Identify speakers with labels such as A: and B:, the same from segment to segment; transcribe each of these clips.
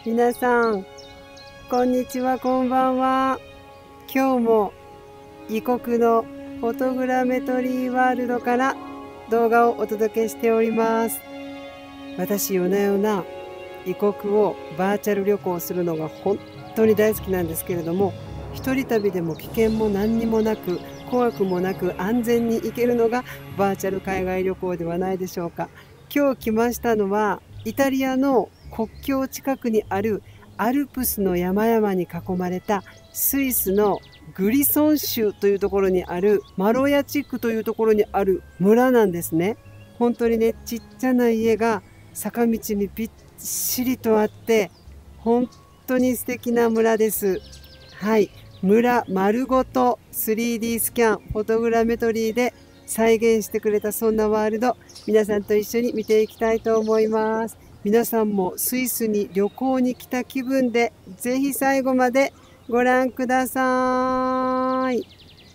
A: 皆さん、こんにちは、こんばんは。今日も異国のフォトグラメトリーワールドから動画をお届けしております。私、夜な夜な異国をバーチャル旅行するのが本当に大好きなんですけれども、一人旅でも危険も何にもなく、怖くもなく安全に行けるのがバーチャル海外旅行ではないでしょうか。今日来ましたのは、イタリアの国境近くにあるアルプスの山々に囲まれたスイスのグリソン州というところにあるマロヤ地区というところにある村なんですね。本当にね、ちっちゃな家が坂道にぴっしりとあって、本当に素敵な村です。はい、村丸ごと 3D スキャン、フォトグラメトリーで再現してくれたそんなワールド、皆さんと一緒に見ていきたいと思います。皆さんもスイスに旅行に来た気分で、ぜひ最後までご覧ください。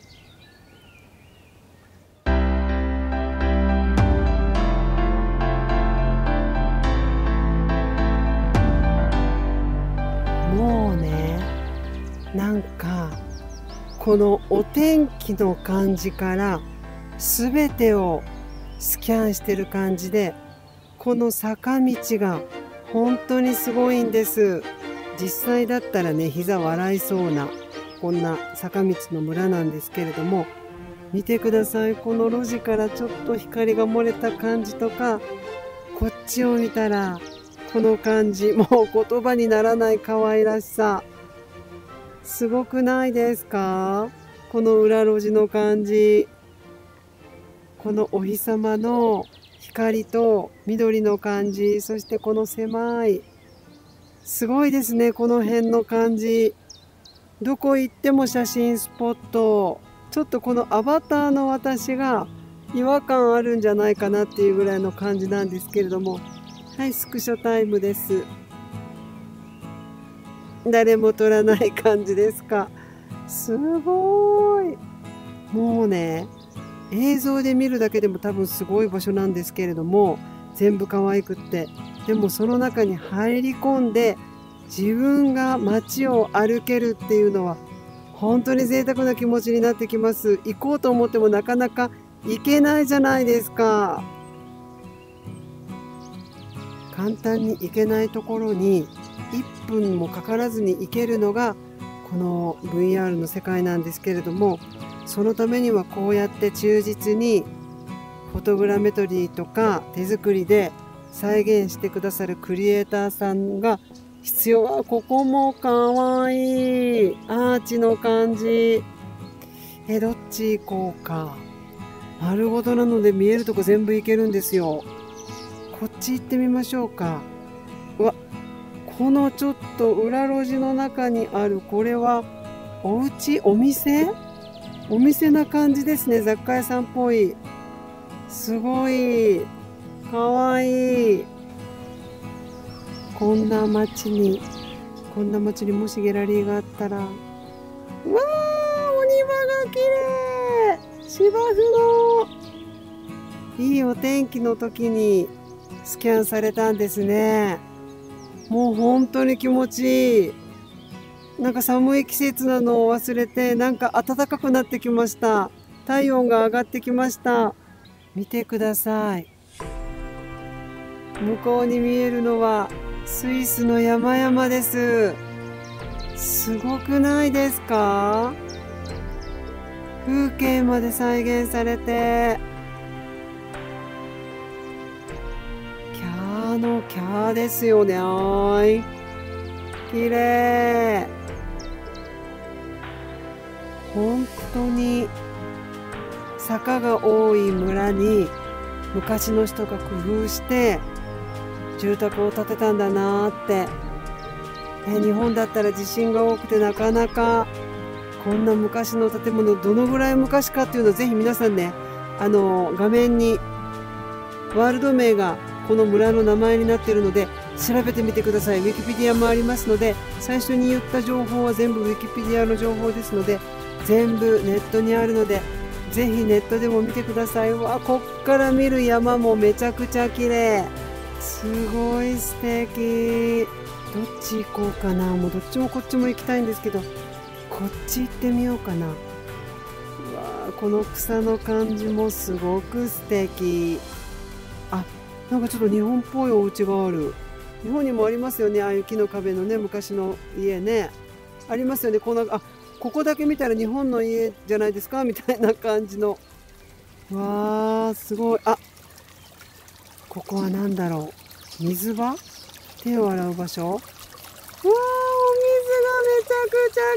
A: もうね、なんかこのお天気の感じから全てをスキャンしてる感じで、この坂道が本当にすごいんです。実際だったらね、膝笑いそうなこんな坂道の村なんですけれども、見てください。この路地からちょっと光が漏れた感じとか、こっちを見たらこの感じ、もう言葉にならない可愛らしさ、すごくないですか？この裏路地の感じ、このお日様の光と緑の感じ、そしてこの狭い、すごいですね、この辺の感じ。どこ行っても写真スポット。ちょっとこのアバターの私が違和感あるんじゃないかなっていうぐらいの感じなんですけれども、はい、スクショタイムです。誰も撮らない感じですか？すごい。もうね、映像で見るだけでも多分すごい場所なんですけれども、全部可愛くって、でもその中に入り込んで自分が街を歩けるっていうのは本当に贅沢な気持ちになってきます。行こうと思ってもなかなか行けないじゃないですか。簡単に行けないところに1分もかからずに行けるのがこの VR の世界なんですけれども、そのためにはこうやって忠実にフォトグラメトリーとか手作りで再現してくださるクリエイターさんが必要。はここもかわいいアーチの感じ。どっち行こうか。丸ごとなので見えるとこ全部行けるんですよ。こっち行ってみましょうか。うわ、このちょっと裏路地の中にある、これはお家、お店な感じですね。雑貨屋さんっぽい。すごいかわいい。こんな街にもしギャラリーがあったら、うわー、お庭が綺麗。芝生のいいお天気の時にスキャンされたんですね。もう本当に気持ちいい。なんか寒い季節なのを忘れて、なんか暖かくなってきました。体温が上がってきました。見てください。向こうに見えるのはスイスの山々です。すごくないですか？風景まで再現されて、キャーのキャーですよね。綺麗。本当に坂が多い村に昔の人が工夫して住宅を建てたんだなーって。日本だったら地震が多くてなかなかこんな昔の建物、どのぐらい昔かっていうのをぜひ皆さんね、画面にワールド名がこの村の名前になっているので調べてみてください。ウィキペディアもありますので、最初に言った情報は全部ウィキペディアの情報ですので、全部ネットにあるので、ぜひネットでも見てください。わ、こっから見る山もめちゃくちゃ綺麗。すごい素敵。 どっち行こうかな。もうどっちもこっちも行きたいんですけど、こっち行ってみようかな。うわー、この草の感じもすごく素敵。あ、なんかちょっと日本っぽいお家がある。日本にもありますよね、ああいう木の壁のね、昔の家ね。ありますよね。ここだけ見たら日本の家じゃないですかみたいな感じの。わー、すごい。あ、ここは何だろう。水場？手を洗う場所？うわー、お水がめちゃくちゃ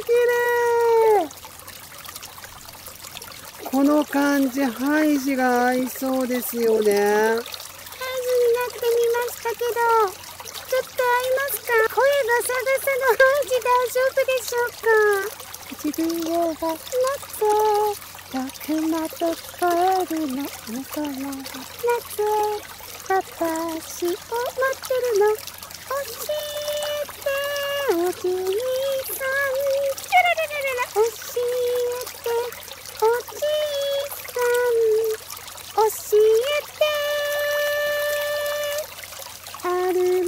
A: 綺麗。この感じ、ハイジが合いそうですよね。ハイジになってみましたけど、ちょっと合いますか？声ガサガサのハイジ大丈夫でしょうか？自分を待って、とくまと聞こえるの、あの子はなぜ私を待ってるの？教えておじいさん、チャラララララ、教えておじいさん、教えて春の森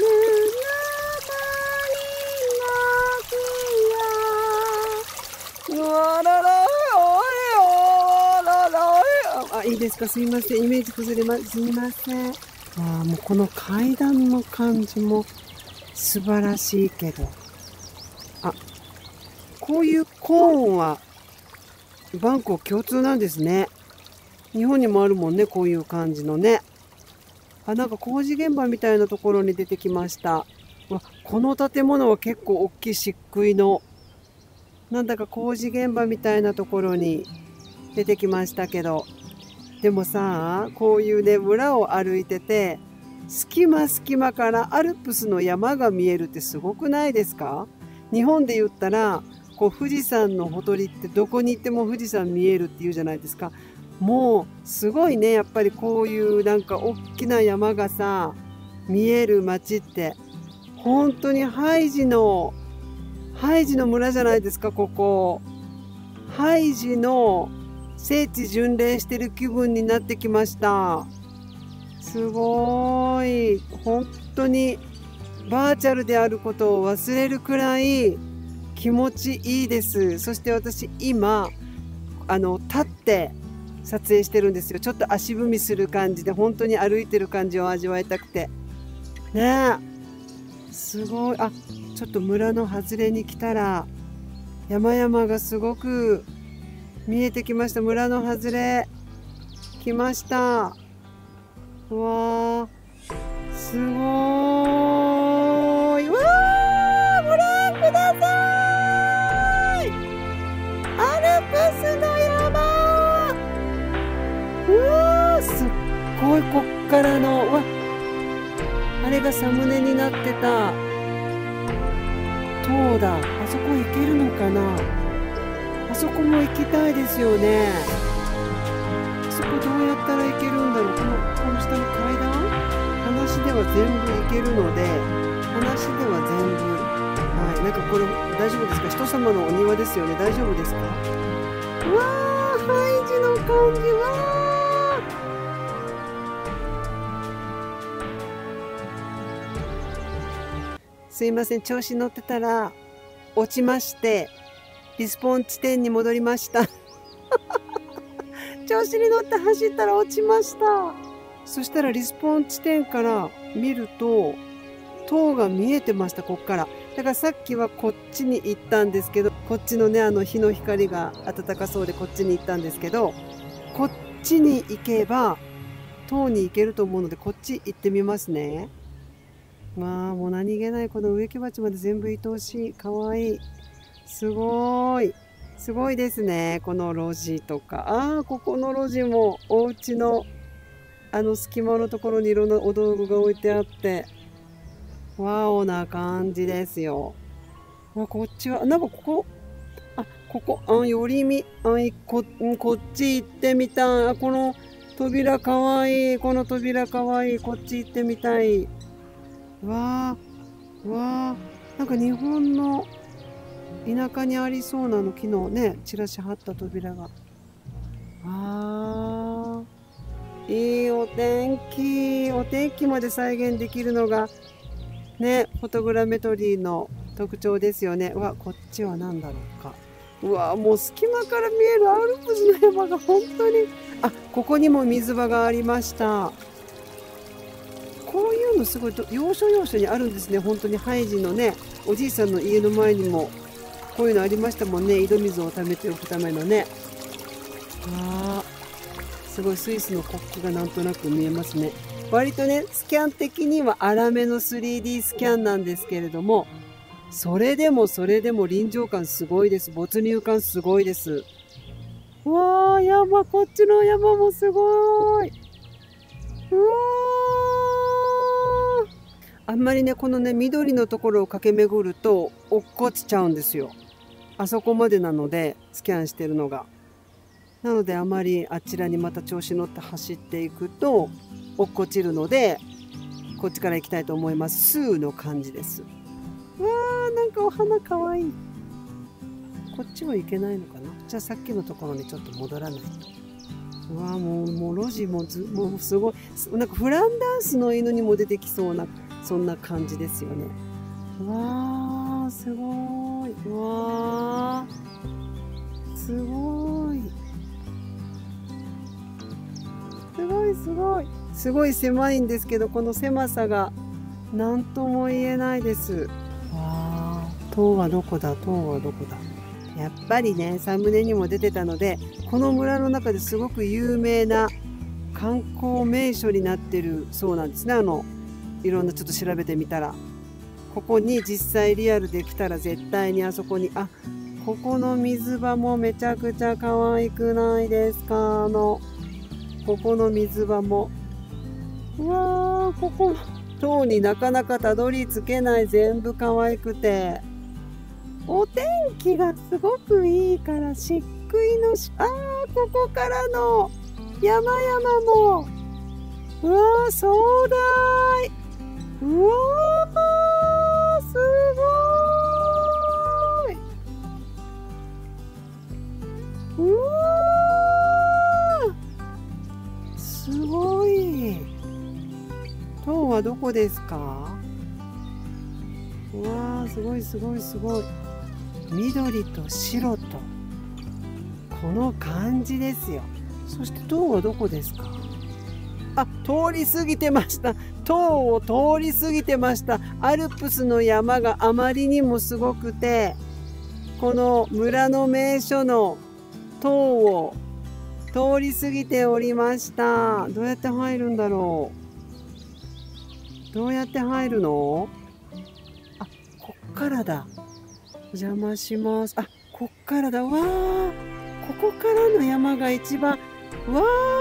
A: の木よ。うわらら、おいおらら、あ、いいですか？すいません、イメージ崩れます。すいません。ああ、もうこの階段の感じも素晴らしいけど。あ、こういうコーンはバンコク共通なんですね。日本にもあるもんね、こういう感じのね。あ、なんか工事現場みたいなところに出てきました。わ、この建物は結構大きい漆喰の、なんだか工事現場みたいなところに出てきましたけど。でもさ、こういうね、村を歩いてて、隙間からアルプスの山が見えるってすごくないですか？日本で言ったら、こう富士山のほとりってどこに行っても富士山見えるっていうじゃないですか。もうすごいね、やっぱりこういうなんか大きな山がさ、見える街って、本当にハイジの村じゃないですか、ここ。ハイジの聖地巡礼してる気分になってきました。すごい。本当にバーチャルであることを忘れるくらい気持ちいいです。そして私今、立って撮影してるんですよ。ちょっと足踏みする感じで、本当に歩いてる感じを味わいたくて。ねえ。すごい。あ、ちょっと村の外れに来たら、山々がすごく見えてきました。村の外れ来ました。うわー、すごーい。わー、ご覧ください。アルプスの山。うわー、すっごい。こっからの、わ、あれがサムネになってた塔だ。あそこ行けるのかな？あそこも行きたいですよね。あそこどうやったら行けるんだろう。この下の階段、話では全部行けるので、話では全部。はい、なんかこれ大丈夫ですか？人様のお庭ですよね。大丈夫ですか？うわー、ハイジの感じ。わー、すいません、調子乗ってたら落ちまして、リスポーン地点に戻りました。調子に乗って走ったら落ちました。そしたらリスポーン地点から見ると、塔が見えてました、こっから。だからさっきはこっちに行ったんですけど、こっちのね、日の光が暖かそうでこっちに行ったんですけど、こっちに行けば、塔に行けると思うので、こっち行ってみますね。まあ、もう何気ないこの植木鉢まで全部愛おしい。かわいい。すごーい。すごいですね。この路地とか。ああ、ここの路地もお家の隙間のところにいろんなお道具が置いてあって、ワオな感じですよ。こっちは、なんかここ、寄り見、こっち行ってみたい。この扉かわいい。この扉かわいい。こっち行ってみたい。わあ、なんか日本の田舎にありそうな昨日ね、チラシ貼った扉が。いいお天気。お天気まで再現できるのがね、フォトグラメトリーの特徴ですよね。うわ、こっちは何だろうか。うわ、もう隙間から見えるアルプスの山が本当に。あ、ここにも水場がありました。こういうのすごい要所要所にあるんですね。本当にハイジのね、おじいさんの家の前にもこういうのありましたもんね。井戸水を溜めておくためのね。あー、すごいスイスの国旗がなんとなく見えますね。割とね、スキャン的には粗めの 3D スキャンなんですけれども、それでも臨場感すごいです。没入感すごいです。うわー、山、こっちの山もすごい。うわー。あんまりね、このね、緑のところを駆け巡ると落っこちちゃうんですよ。あそこまでなので、スキャンしてるのが。なのであまりあちらにまた調子乗って走っていくと落っこちるので、こっちから行きたいと思います。スーの感じです。わー、なんかお花かわいい。こっちは行けないのかな。じゃあさっきのところにちょっと戻らないと。うわー、もう路地ももうすごい。なんかフランダースの犬にも出てきそうな、そんな感じですよね。うわー、すごい。うわー、すごい。すごい狭いんですけど、この狭さが何とも言えないです。わあ、塔はどこだ、塔はどこだ。やっぱりね、サムネにも出てたので、この村の中ですごく有名な観光名所になってるそうなんですね。いろんなちょっと調べてみたら、ここに実際リアルで来たら絶対にあそこに、あ、ここの水場もめちゃくちゃ可愛くないですか。ここの水場も。うわー、ここ、塔になかなかたどり着けない。全部可愛くて。お天気がすごくいいから、漆喰のここからの山々も。うわー、壮大。うわー、すごい。うわー、すごい。塔はどこですか？うわー、すごい。緑と白と、この感じですよ。そして塔はどこですか？あ、通り過ぎてました。塔を通り過ぎてました。アルプスの山があまりにもすごくて、この村の名所の塔を通り過ぎておりました。どうやって入るんだろう。どうやって入るの？あ、こっからだ。お邪魔します。あ、こっからだ。わー。ここからの山が一番。わー。わ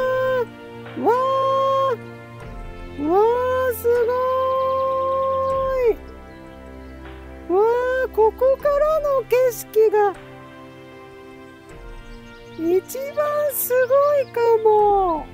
A: ー。わー、すごーい。わー、ここからの景色が一番すごいかも。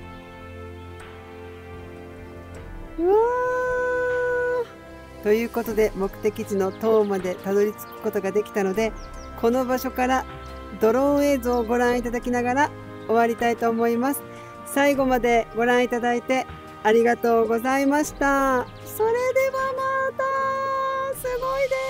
A: うわー。ということで、目的地の塔までたどり着くことができたので、この場所からドローン映像をご覧いただきながら終わりたいと思います。最後までご覧いただいてありがとうございました。それではまた。すごいです。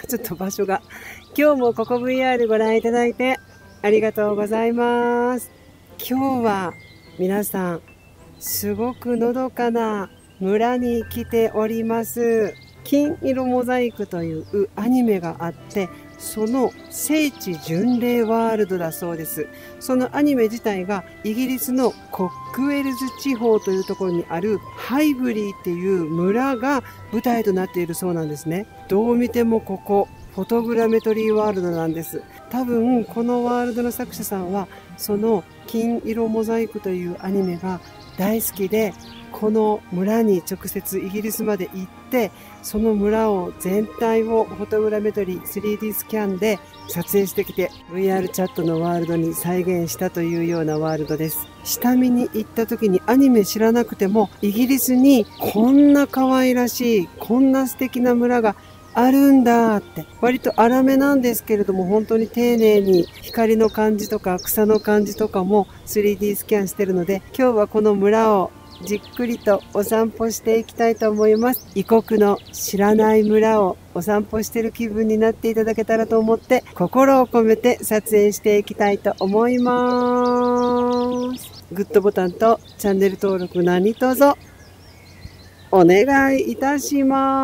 A: ちょっと場所が。今日もここ VR ご覧いただいてありがとうございます。今日は皆さん、すごくのどかな村に来ております。金色モザイクというアニメがあって、その聖地巡礼ワールドだそうです。そのアニメ自体がイギリスのコックウェルズ地方というところにあるハイブリーっていう村が舞台となっているそうなんですね。どう見てもここフォトグラメトリーワールドなんです。多分このワールドの作者さんはその金色モザイクというアニメが大好きで、この村に直接イギリスまで行って、その村を全体をフォトグラメトリー 3D スキャンで撮影してきて VR チャットのワールドに再現したというようなワールドです。下見に行った時にアニメ知らなくても、イギリスにこんな可愛らしい、こんな素敵な村があるんだって、割と粗めなんですけれども、本当に丁寧に光の感じとか草の感じとかも 3D スキャンしてるので、今日はこの村をじっくりとお散歩していきたいと思います。異国の知らない村をお散歩してる気分になっていただけたらと思って、心を込めて撮影していきたいと思います。グッドボタンとチャンネル登録何卒お願いいたし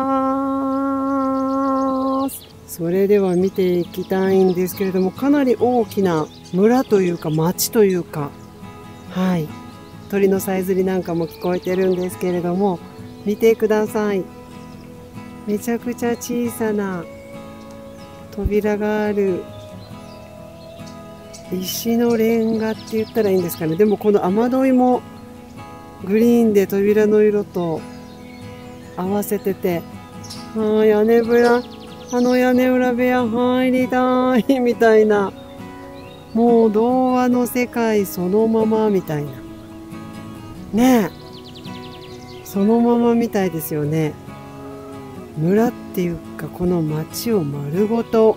A: ます。それでは見ていきたいんですけれども、かなり大きな村というか町というか、はい。鳥のさえずりなんかも聞こえてるんですけれども、見てください。めちゃくちゃ小さな扉がある石のレンガって言ったらいいんですかね。でもこの雨どいもグリーンで扉の色と合わせてて、屋根裏、屋根裏部屋入りたいみたいな、もう童話の世界そのままみたいな。ねえ、そのままみたいですよね。村っていうかこの町を丸ごと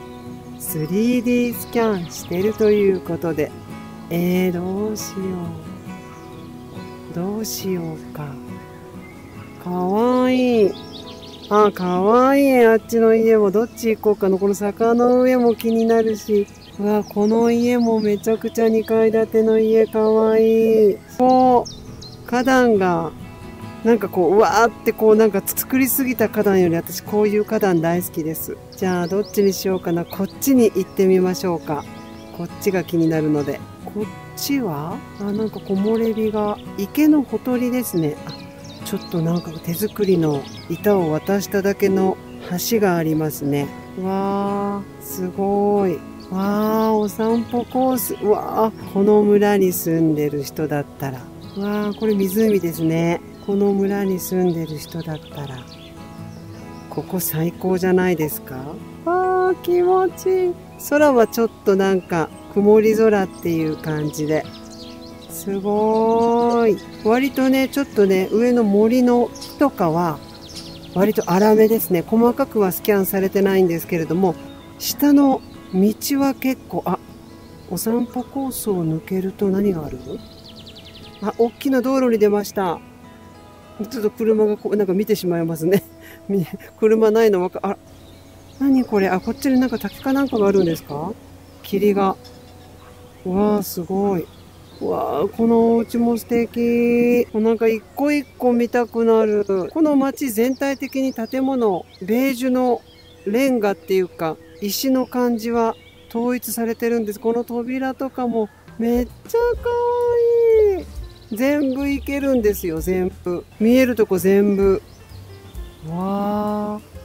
A: 3D スキャンしてるということで、どうしよう。どうしようか。かわいい。かわいい。あっちの家もどっち行こうかな。この坂の上も気になるし。うわ、この家もめちゃくちゃ2階建ての家かわいい。花壇が、なんかこう、うわーってこうなんか作りすぎた花壇より私こういう花壇大好きです。じゃあどっちにしようかな。こっちに行ってみましょうか。こっちが気になるので。こっちはなんか木漏れ日が、池のほとりですね。ちょっとなんか手作りの板を渡しただけの橋がありますね。わー、すごい。わー、お散歩コース。わー、この村に住んでる人だったら。わー、これ湖ですね。この村に住んでる人だったら、ここ最高じゃないですか？わー、気持ちいい。空はちょっとなんか曇り空っていう感じで。すごーい。割とね、ちょっとね、上の森の木とかは、割と粗めですね。細かくはスキャンされてないんですけれども、下の道は結構、お散歩コースを抜けると何がある？大きな道路に出ました。ちょっと車がなんか見てしまいますね。車ないの何これ？こっちになんか滝かなんかがあるんですか？霧が。わー、すごい。わー、このお家も素敵。なんか一個一個見たくなる。この街全体的に建物、ベージュのレンガっていうか、石の感じは統一されてるんです。この扉とかもめっちゃかわいい。全部いけるんですよ、全部。見えるとこ全部。わー。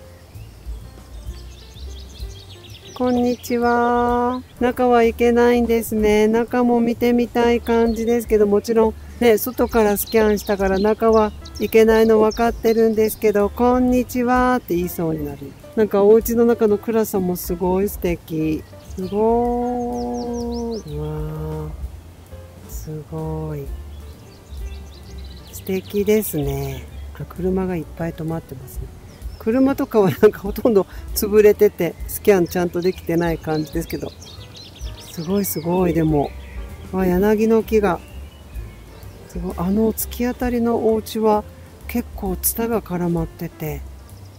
A: こんにちは。中は行けないんですね。中も見てみたい感じですけど、もちろんね、外からスキャンしたから中は行けないの分かってるんですけど、こんにちはって言いそうになる。なんかお家の中の暗さもすごい素敵。すごーい。わー。すごい。素敵ですね。車がいっぱい止まってますね。車とかはなんかほとんど潰れてて、スキャンちゃんとできてない感じですけど。すごいすごい。でも、柳の木が、すごい。突き当たりのお家は結構ツタが絡まってて、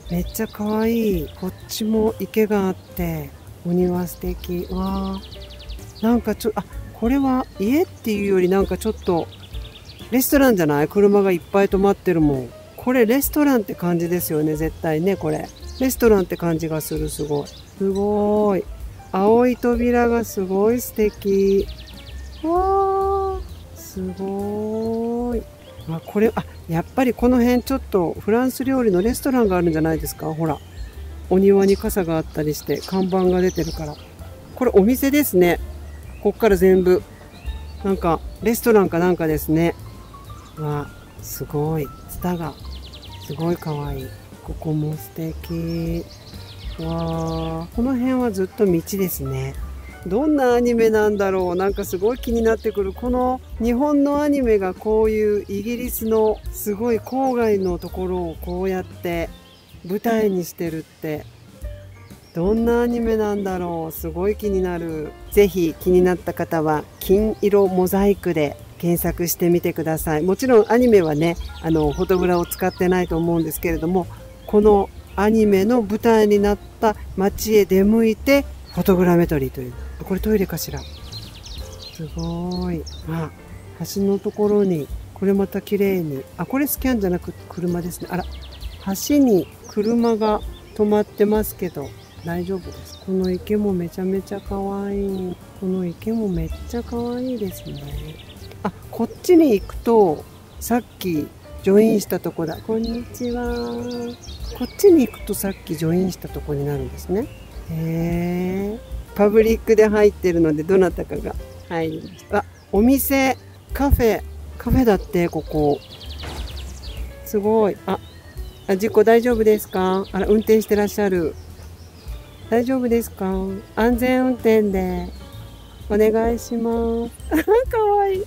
A: めっちゃ可愛い。こっちも池があって、お庭素敵。わー。なんかこれは家っていうよりなんかちょっと、レストランじゃない？車がいっぱい止まってるもん。これレストランって感じですよね、絶対ね、これ。レストランって感じがする、すごい。すごい。青い扉がすごい素敵。わー。すごーい。やっぱりこの辺ちょっとフランス料理のレストランがあるんじゃないですか？ほら。お庭に傘があったりして、看板が出てるから。これお店ですね。こっから全部。なんか、レストランかなんかですね。わ、すごい。ツタが、すごい可愛い。ここも素敵。わー、この辺はずっと道ですね。どんなアニメなんだろう。なんかすごい気になってくる。この日本のアニメがこういうイギリスのすごい郊外のところをこうやって舞台にしてるって、どんなアニメなんだろう。すごい気になる。ぜひ気になった方は金色モザイクで検索してみてください。もちろんアニメはね、フォトグラを使ってないと思うんですけれども、このアニメの舞台になった街へ出向いてフォトグラメトリーという。これトイレかしら。すごい。橋のところに、これまた綺麗に。これスキャンじゃなく車ですね。あら、橋に車が止まってますけど、大丈夫です。この池もめちゃめちゃ可愛い。この池もめっちゃ可愛いですね。こっちに行くと、さっきジョインしたとこだ。こんにちは。こっちに行くとさっきジョインしたとこになるんですね。パブリックで入ってるのでどなたかが入りました。お店、カフェだって、ここ。すごい。事故大丈夫ですか？運転してらっしゃる。大丈夫ですか？安全運転でお願いします。かわいい。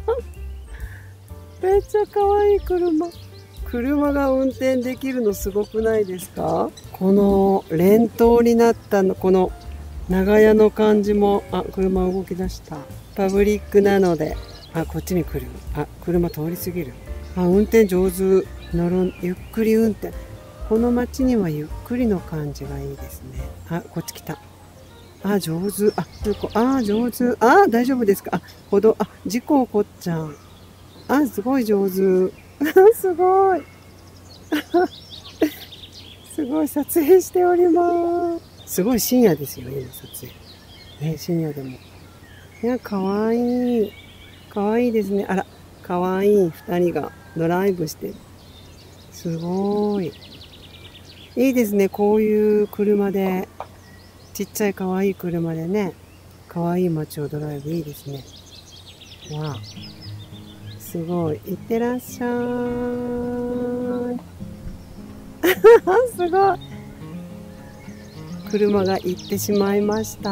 A: めっちゃかわいい車が運転できるのすごくないですか？この連灯になったの、この長屋の感じも、車動き出した。パブリックなので、こっちに来る。車通り過ぎる。運転上手。ゆっくり運転。この街にはゆっくりの感じがいいですね。こっち来た。上手。上手。大丈夫ですか？事故起こっちゃう。すごい上手。すごい。すごい撮影しております。すごい深夜ですよ、今撮影。深夜でも。いや、かわいい。かわいいですね。かわいい二人がドライブしてる。すごい。いいですね、こういう車で。ちっちゃいかわいい車でね。かわいい街をドライブ、いいですね。すごい。いってらっしゃーい。すごい。車が行ってしまいました。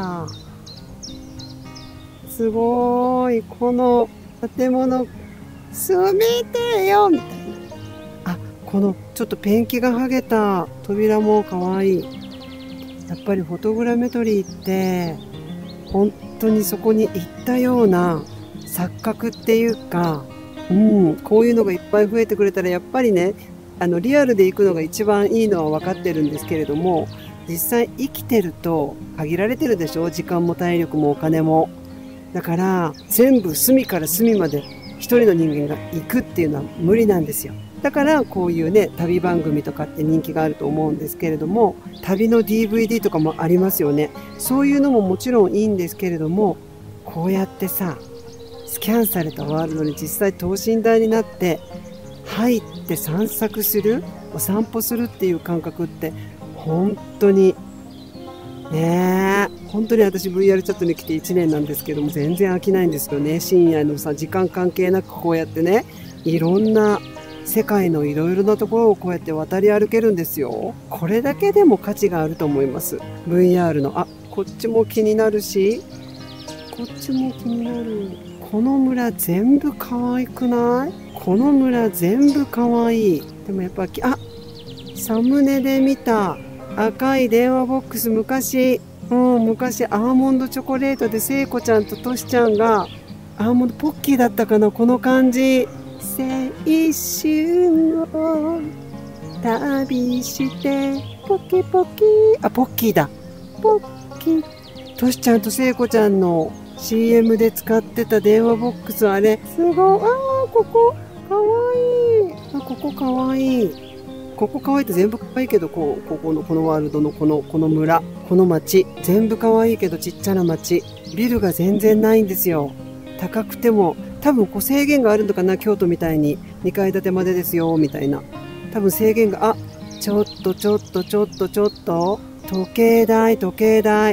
A: すごい。この建物、住みてよみたいな。このちょっとペンキが剥げた扉もかわいい。やっぱりフォトグラメトリーって、本当にそこに行ったような錯覚っていうか、こういうのがいっぱい増えてくれたらやっぱりね、リアルで行くのが一番いいのは分かってるんですけれども、実際生きてると限られてるでしょ？時間も体力もお金も。だから全部隅から隅まで一人の人間が行くっていうのは無理なんですよ。だからこういうね、旅番組とかって人気があると思うんですけれども、旅の DVD とかもありますよね。そういうのももちろんいいんですけれども、こうやってさ、スキャンされたワールドに実際等身大になって入って散策する、お散歩するっていう感覚って本当に本当に私 VR チャットに来て1年なんですけども、全然飽きないんですよね。深夜のさ、時間関係なくこうやってね、いろんな世界のいろいろなところをこうやって渡り歩けるんですよ。これだけでも価値があると思います。VR の。こっちも気になるし、こっちも気になる。この村全部可愛くない？この村全部可愛い。でもやっぱサムネで見た赤い電話ボックス、昔アーモンドチョコレートで聖子ちゃんとトシちゃんがアーモンドポッキーだったかな、この感じ。青春を旅してポキポキ。あ、ポッキーだ。ポッキー。としちゃんと聖子ちゃんの CM で使ってた電話ボックス、あれすごい。ここかわいい。ここかわいい。ここかわいいって全部かわいいけど、このワールドのこの村、この町、全部かわいいけどちっちゃな町。ビルが全然ないんですよ。高くても、多分制限があるのかな、京都みたいに2階建てまでですよ、みたいな。多分制限が、ちょっと。時計台。わー、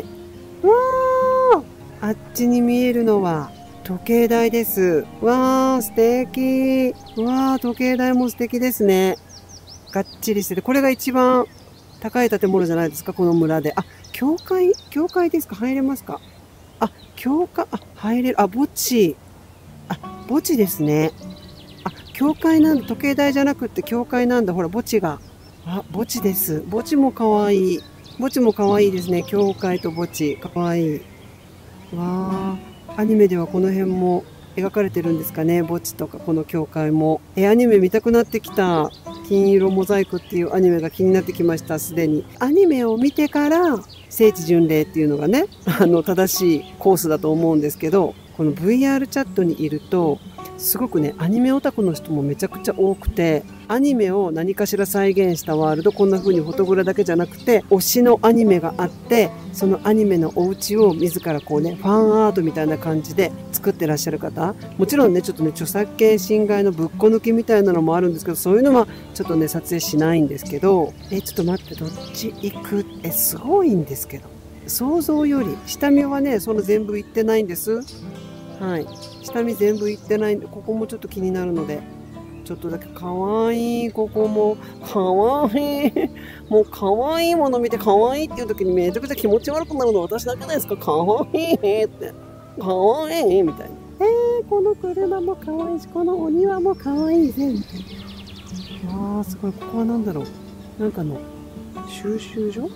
A: あっちに見えるのは時計台です。わー、素敵。わー、時計台も素敵ですね。がっちりしてて、これが一番高い建物じゃないですか、この村で。教会ですか？入れますか？入れる。墓地。墓地ですね。教会なんだ。時計台じゃなくって教会なんだ。ほら、墓地が。墓地です。墓地もかわいい。墓地もかわいいですね。教会と墓地。かわいい。わー。アニメではこの辺も描かれてるんですかね。墓地とかこの教会も。アニメ見たくなってきた。金色モザイクっていうアニメが気になってきました。すでに。アニメを見てから聖地巡礼っていうのがね、正しいコースだと思うんですけど、この VR チャットにいると、すごくね、アニメオタクの人もめちゃくちゃ多くて、アニメを何かしら再現したワールド、こんな風にフォトグラだけじゃなくて、推しのアニメがあって、そのアニメのお家を自らファンアートみたいな感じで作ってらっしゃる方、もちろんね、ちょっとね、著作権侵害のぶっこ抜きみたいなのもあるんですけど、そういうのはちょっとね、撮影しないんですけど、ちょっと待って、どっち行く？すごいんですけど。想像より、下見はね、その全部行ってないんです。はい。下見全部行ってないんで、ここもちょっと気になるので、ちょっとだけかわいい。ここもかわいい。もうかわいいもの見てかわいいっていう時にめちゃくちゃ気持ち悪くなるの私だけですか？かわいいって。かわいいみたいな。この車もかわいいし、このお庭もかわいいぜ。みたいな。すごい。ここは何だろう。なんかの収集所？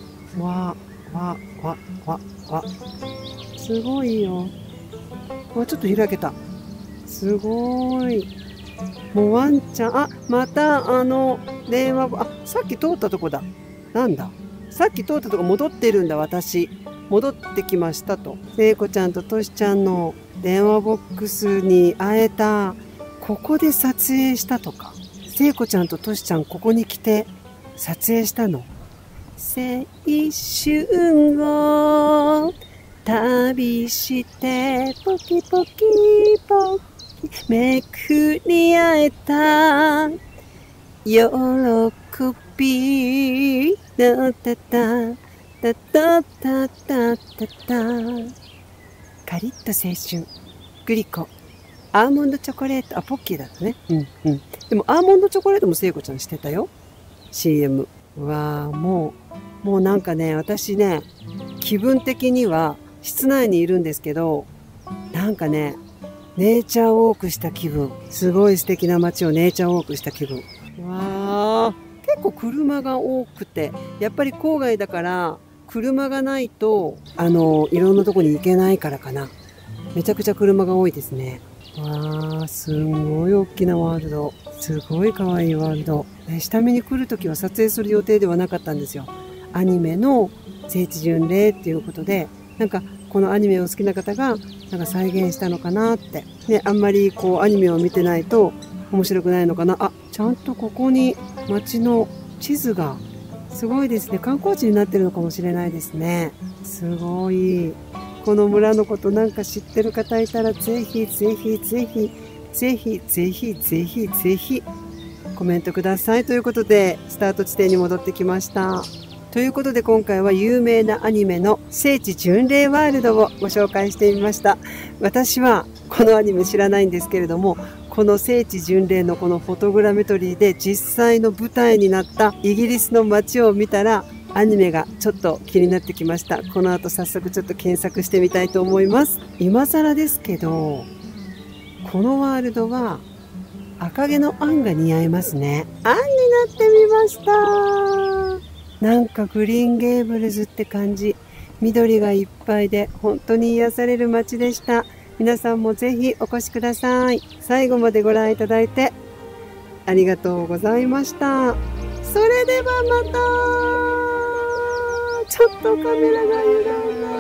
A: すごいよ。ちょっと開けた。すごい。もうワンちゃん、また電話、さっき通ったとこだ。なんだ。さっき通ったとこ戻ってるんだ、私。戻ってきましたと。聖子ちゃんととしちゃんの電話ボックスに会えた。ここで撮影したとか。聖子ちゃんととしちゃん、ここに来て撮影したの。青春を旅してポキポキポキめくり合えた喜びタタタタタタタタカリッと青春グリコアーモンドチョコレートポッキーだったね。でもアーモンドチョコレートも聖子ちゃんしてたよ CM。もうなんかね、私ね、気分的には室内にいるんですけど、なんかね、ネイチャーウォークした気分。すごい素敵な街をネイチャーウォークした気分。結構車が多くて、やっぱり郊外だから車がないといろんなとこに行けないからかな。めちゃくちゃ車が多いですね。すんごい大きなワールド。すごい可愛いワールド。下見に来るときは撮影する予定ではなかったんですよ。アニメの聖地巡礼っていうことで、なんかこのアニメを好きな方がなんか再現したのかなって。ね、あんまりアニメを見てないと面白くないのかな。ちゃんとここに街の地図がすごいですね。観光地になってるのかもしれないですね。すごい。この村のことなんか知ってる方いたらぜひぜひぜひぜひぜひぜひぜひコメントください。ということでスタート地点に戻ってきました。ということで今回は有名なアニメの聖地巡礼ワールドをご紹介してみました。私はこのアニメ知らないんですけれども、この聖地巡礼のこのフォトグラメトリーで実際の舞台になったイギリスの街を見たらアニメがちょっと気になってきました。この後早速ちょっと検索してみたいと思います。今更ですけど、このワールドは赤毛のアンが似合いますね。アンになってみました。なんかグリーンゲーブルズって感じ。緑がいっぱいで本当に癒される街でした。皆さんもぜひお越しください。最後までご覧いただいてありがとうございました。 それではまた。ちょっとカメラが揺らんだ。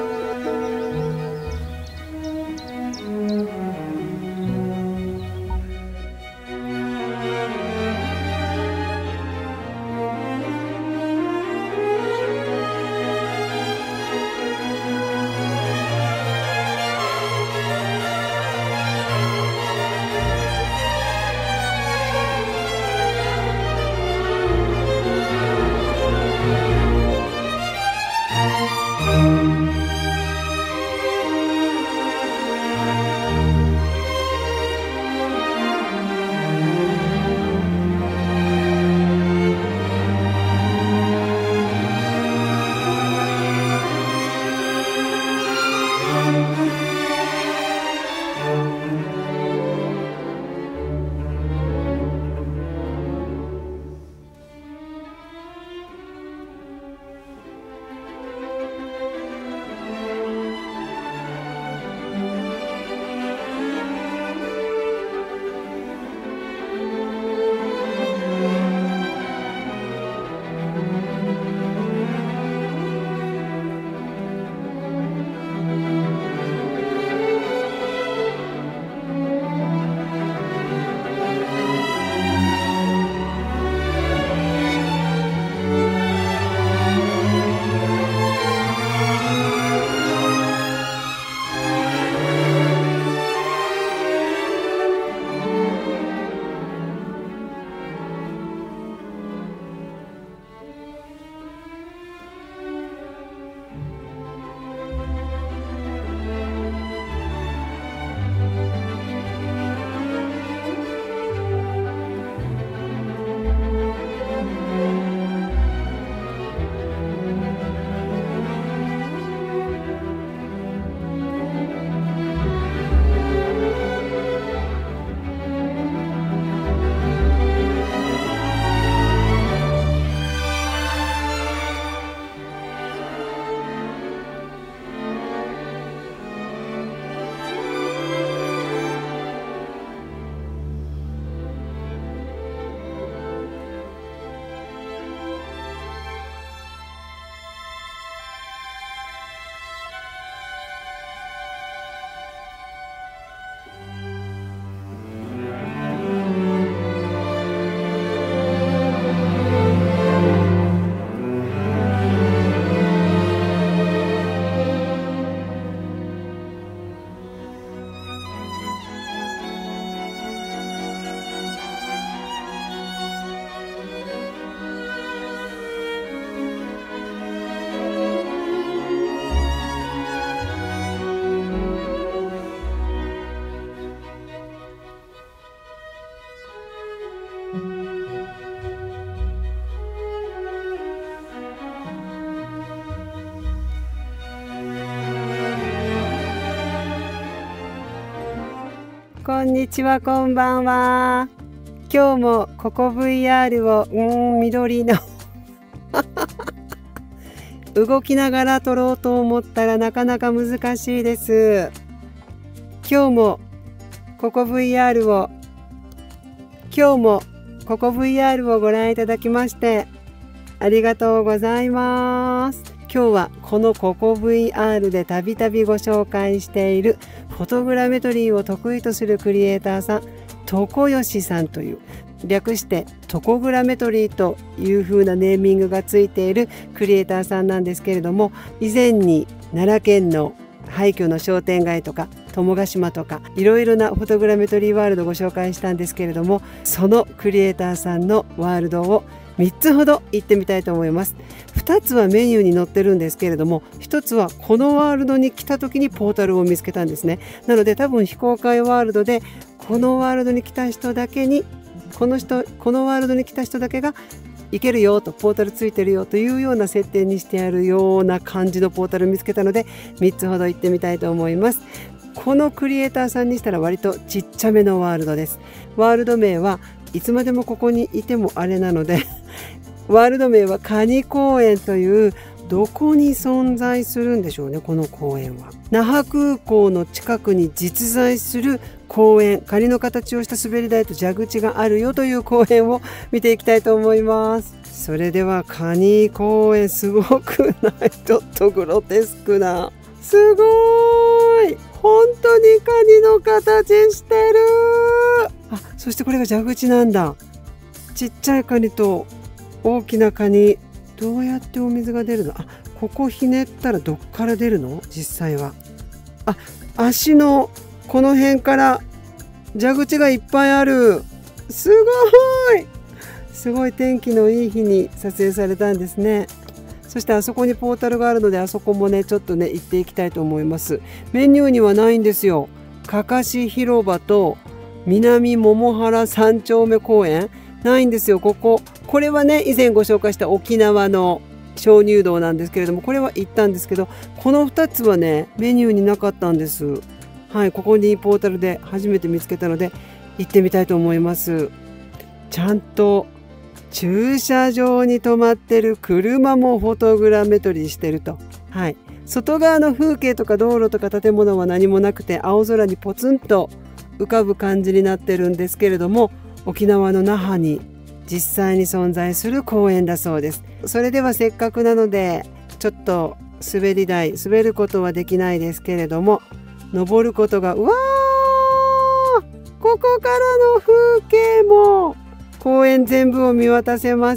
A: こんにちは、こんばんは。今日もここ VR を緑の動きながら撮ろうと思ったらなかなか難しいです。今日もここ VR をご覧いただきましてありがとうございます。今日はこのココ VR でたびたびご紹介しているフォトグラメトリーを得意とするクリエイターさん、とこよしさんという、略してトコグラメトリーという風なネーミングがついているクリエイターさんなんですけれども、以前に奈良県の廃墟の商店街とか友ヶ島とかいろいろなフォトグラメトリーワールドをご紹介したんですけれども、そのクリエイターさんのワールドを3つほど行ってみたいと思います。2つはメニューに載ってるんですけれども、1つはこのワールドに来た時にポータルを見つけたんですね。なので多分非公開ワールドでこのワールドに来た人だけにこのワールドに来た人だけが行けるよと、ポータルついてるよというような設定にしてあるような感じのポータルを見つけたので3つほど行ってみたいと思います。このクリエイターさんにしたら割とちっちゃめのワールドです。ワールド名はいつまでもここにいてもあれなのでワールド名はカニ公園という、どこに存在するんでしょうね、この公園は。那覇空港の近くに実在する公園、カニの形をした滑り台と蛇口があるよという公園を見ていきたいと思います。 それではカニ公園すごくない？ちょっとグロテスクな。すごーい。本当にカニの形してる。あ、そしてこれが蛇口なんだ。ちっちゃいカニと大きなカニ。どうやってお水が出るの？あ、ここひねったらどっから出るの？実際は。あ、足のこの辺から蛇口がいっぱいある。すごい。すごい天気のいい日に撮影されたんですね。そしてあそこにポータルがあるので、あそこもねちょっとね行っていきたいと思います。メニューにはないんですよ。かかし広場と南桃原三丁目公園ないんですよ。これはね以前ご紹介した沖縄の鍾乳洞なんですけれども、これは行ったんですけど、この2つはねメニューになかったんです。はい、ここにポータルで初めて見つけたので行ってみたいと思います。ちゃんと駐車場に止まってる車もフォトグラメトリーしてると。はい、外側の風景とか道路とか建物は何もなくて、青空にポツンと浮かぶ感じになってるんですけれども、沖縄の那覇に実際に存在する公園だそうです。それではせっかくなのでちょっと滑り台、滑ることはできないですけれども、登ることが、うわー、ここからの風景も公園全部を見渡せます。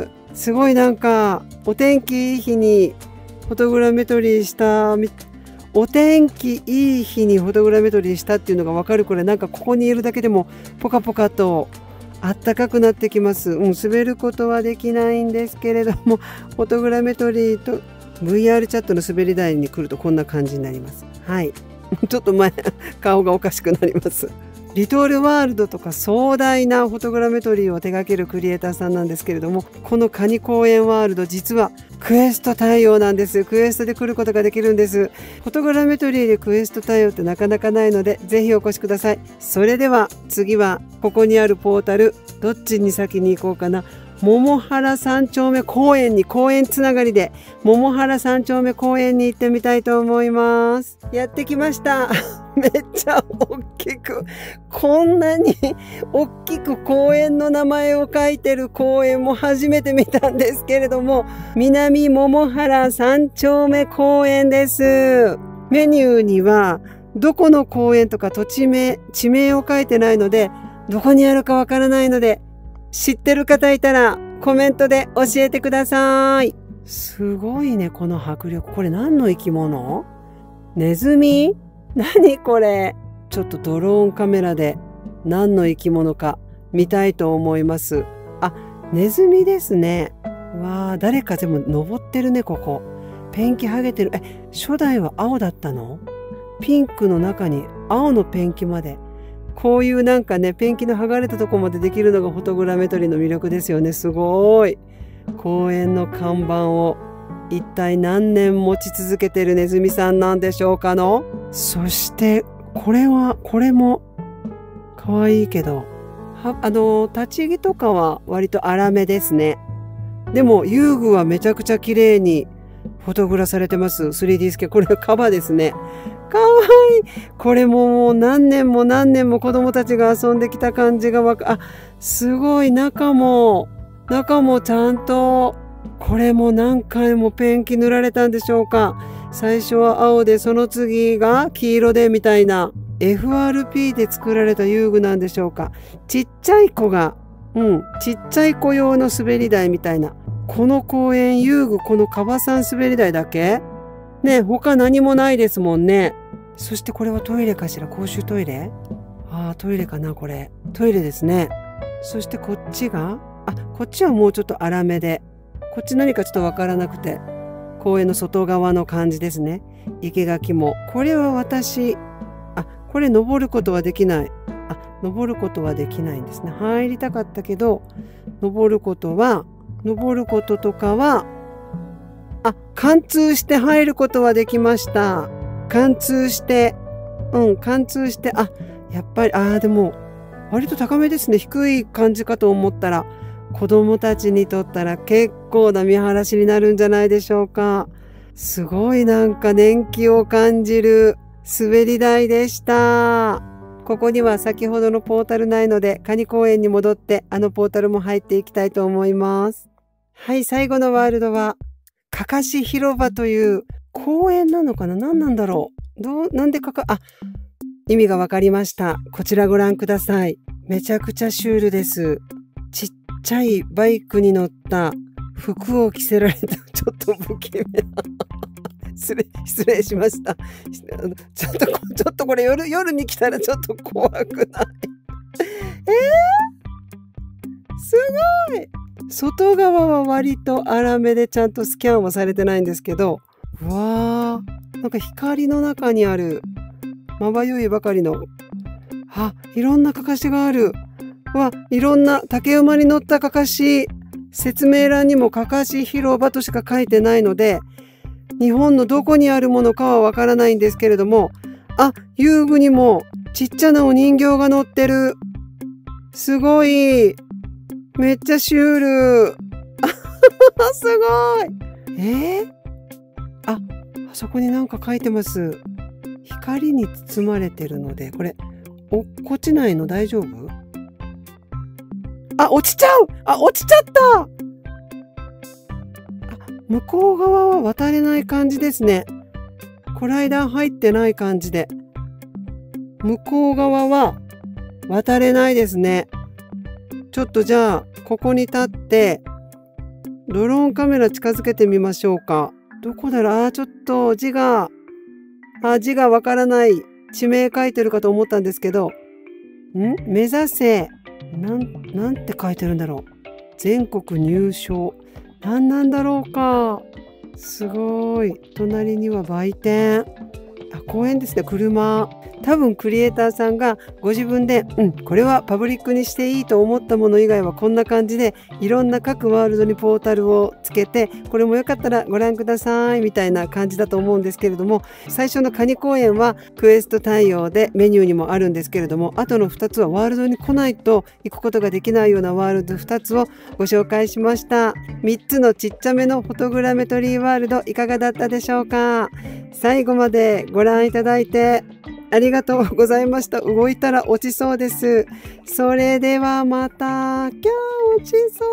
A: すごいなんかお天気いい日にフォトグラメトリーした、お天気いい日にフォトグラメトリーしたっていうのが分かるくらい、なんかここにいるだけでもポカポカとあったかくなってきます。滑ることはできないんですけれども、フォトグラメトリーと VR チャットの滑り台に来るとこんな感じになります。はい。ちょっと顔がおかしくなります。リトルワールドとか壮大なフォトグラメトリーを手掛けるクリエイターさんなんですけれども、このカニ公園ワールド実はクエスト対応なんです。クエストで来ることができるんです。フォトグラメトリーでクエスト対応ってなかなかないので、ぜひお越しください。それでは次はここにあるポータル、どっちに先に行こうかな。桃原三丁目公園に、公園つながりで桃原三丁目公園に行ってみたいと思います。やってきました。めっちゃ大きく、こんなに大きく公園の名前を書いてる公園も初めて見たんですけれども、南桃原三丁目公園です。メニューにはどこの公園とか土地名、地名を書いてないので、どこにあるかわからないので、知ってる方いたらコメントで教えてください。すごいね、この迫力。これ何の生き物？ネズミ？何これ？ちょっとドローンカメラで何の生き物か見たいと思います。あ、ネズミですね。わあ、誰かでも登ってるね、ここ。ペンキ剥げてる。初代は青だったの？ピンクの中に青のペンキまで。こういうなんかね、ペンキの剥がれたとこまでできるのがフォトグラメトリーの魅力ですよね。すごい。公園の看板を一体何年持ち続けてるネズミさんなんでしょうかの。そしてこれも可愛いけど、立ち木とかは割と粗めですね。でも遊具はめちゃくちゃ綺麗にフォトグラされてます。3D スキャン。これカバですね。かわいい。これもう何年も子供たちが遊んできた感じがすごい。中もちゃんと、これも何回もペンキ塗られたんでしょうか。最初は青で、その次が黄色でみたいな FRP で作られた遊具なんでしょうか。ちっちゃい子用の滑り台みたいな。この公園遊具、このカバさん滑り台だけね、他何もないですもんね。そしてこれはトイレかしら？公衆トイレ？トイレかな、これ。トイレですね。そしてこっちが、こっちはもうちょっと粗めで、こっち何かちょっとわからなくて、公園の外側の感じですね。生垣も。これはこれ登ることはできない。登ることはできないんですね。入りたかったけど、登ることとかは、貫通して入ることはできました。貫通して、やっぱり、でも、割と高めですね。低い感じかと思ったら、子供たちにとったら結構な見晴らしになるんじゃないでしょうか。すごいなんか年季を感じる滑り台でした。ここには先ほどのポータルないので、カニ公園に戻って、ポータルも入っていきたいと思います。 はい、最後のワールドは、かかし広場という公園なのかな？何なんだろう？なんで意味がわかりました。こちらご覧ください。めちゃくちゃシュールです。ちっちゃいバイクに乗った服を着せられた、ちょっと不気味な。失礼しました。ちょっとこれ夜に来たらちょっと怖くない？すごい！外側は割と粗めでちゃんとスキャンはされてないんですけど、うわー、なんか光の中にあるまばゆいばかりの、いろんなかかしがある。いろんな竹馬に乗ったかかし。説明欄にもかかし広場としか書いてないので、日本のどこにあるものかはわからないんですけれども、遊具にもちっちゃなお人形が乗ってる。すごい。めっちゃシュール。すごい。あそこになんか書いてます。光に包まれてるので、これ、落っこちないの大丈夫？落ちちゃう！落ちちゃった！向こう側は渡れない感じですね。コライダー入ってない感じで。向こう側は渡れないですね。ちょっとじゃあ、ここに立って、ドローンカメラ近づけてみましょうか。どこだろう？ちょっと字がわからない地名書いてるかと思ったんですけど、目指せ、なんて書いてるんだろう。全国入賞。なんだろうか。すごい。隣には売店。公園ですね。車。多分クリエイターさんがご自分で、これはパブリックにしていいと思ったもの以外はこんな感じでいろんな各ワールドにポータルをつけて、これもよかったらご覧くださいみたいな感じだと思うんですけれども、最初のカニ公園はクエスト対応でメニューにもあるんですけれども、あとの2つはワールドに来ないと行くことができないようなワールド2つをご紹介しました。3つのちっちゃめのフォトグラメトリーワールドいかがだったでしょうか？最後までご覧いただいてありがとうございました。動いたら落ちそうです。それではまた。落ちそう。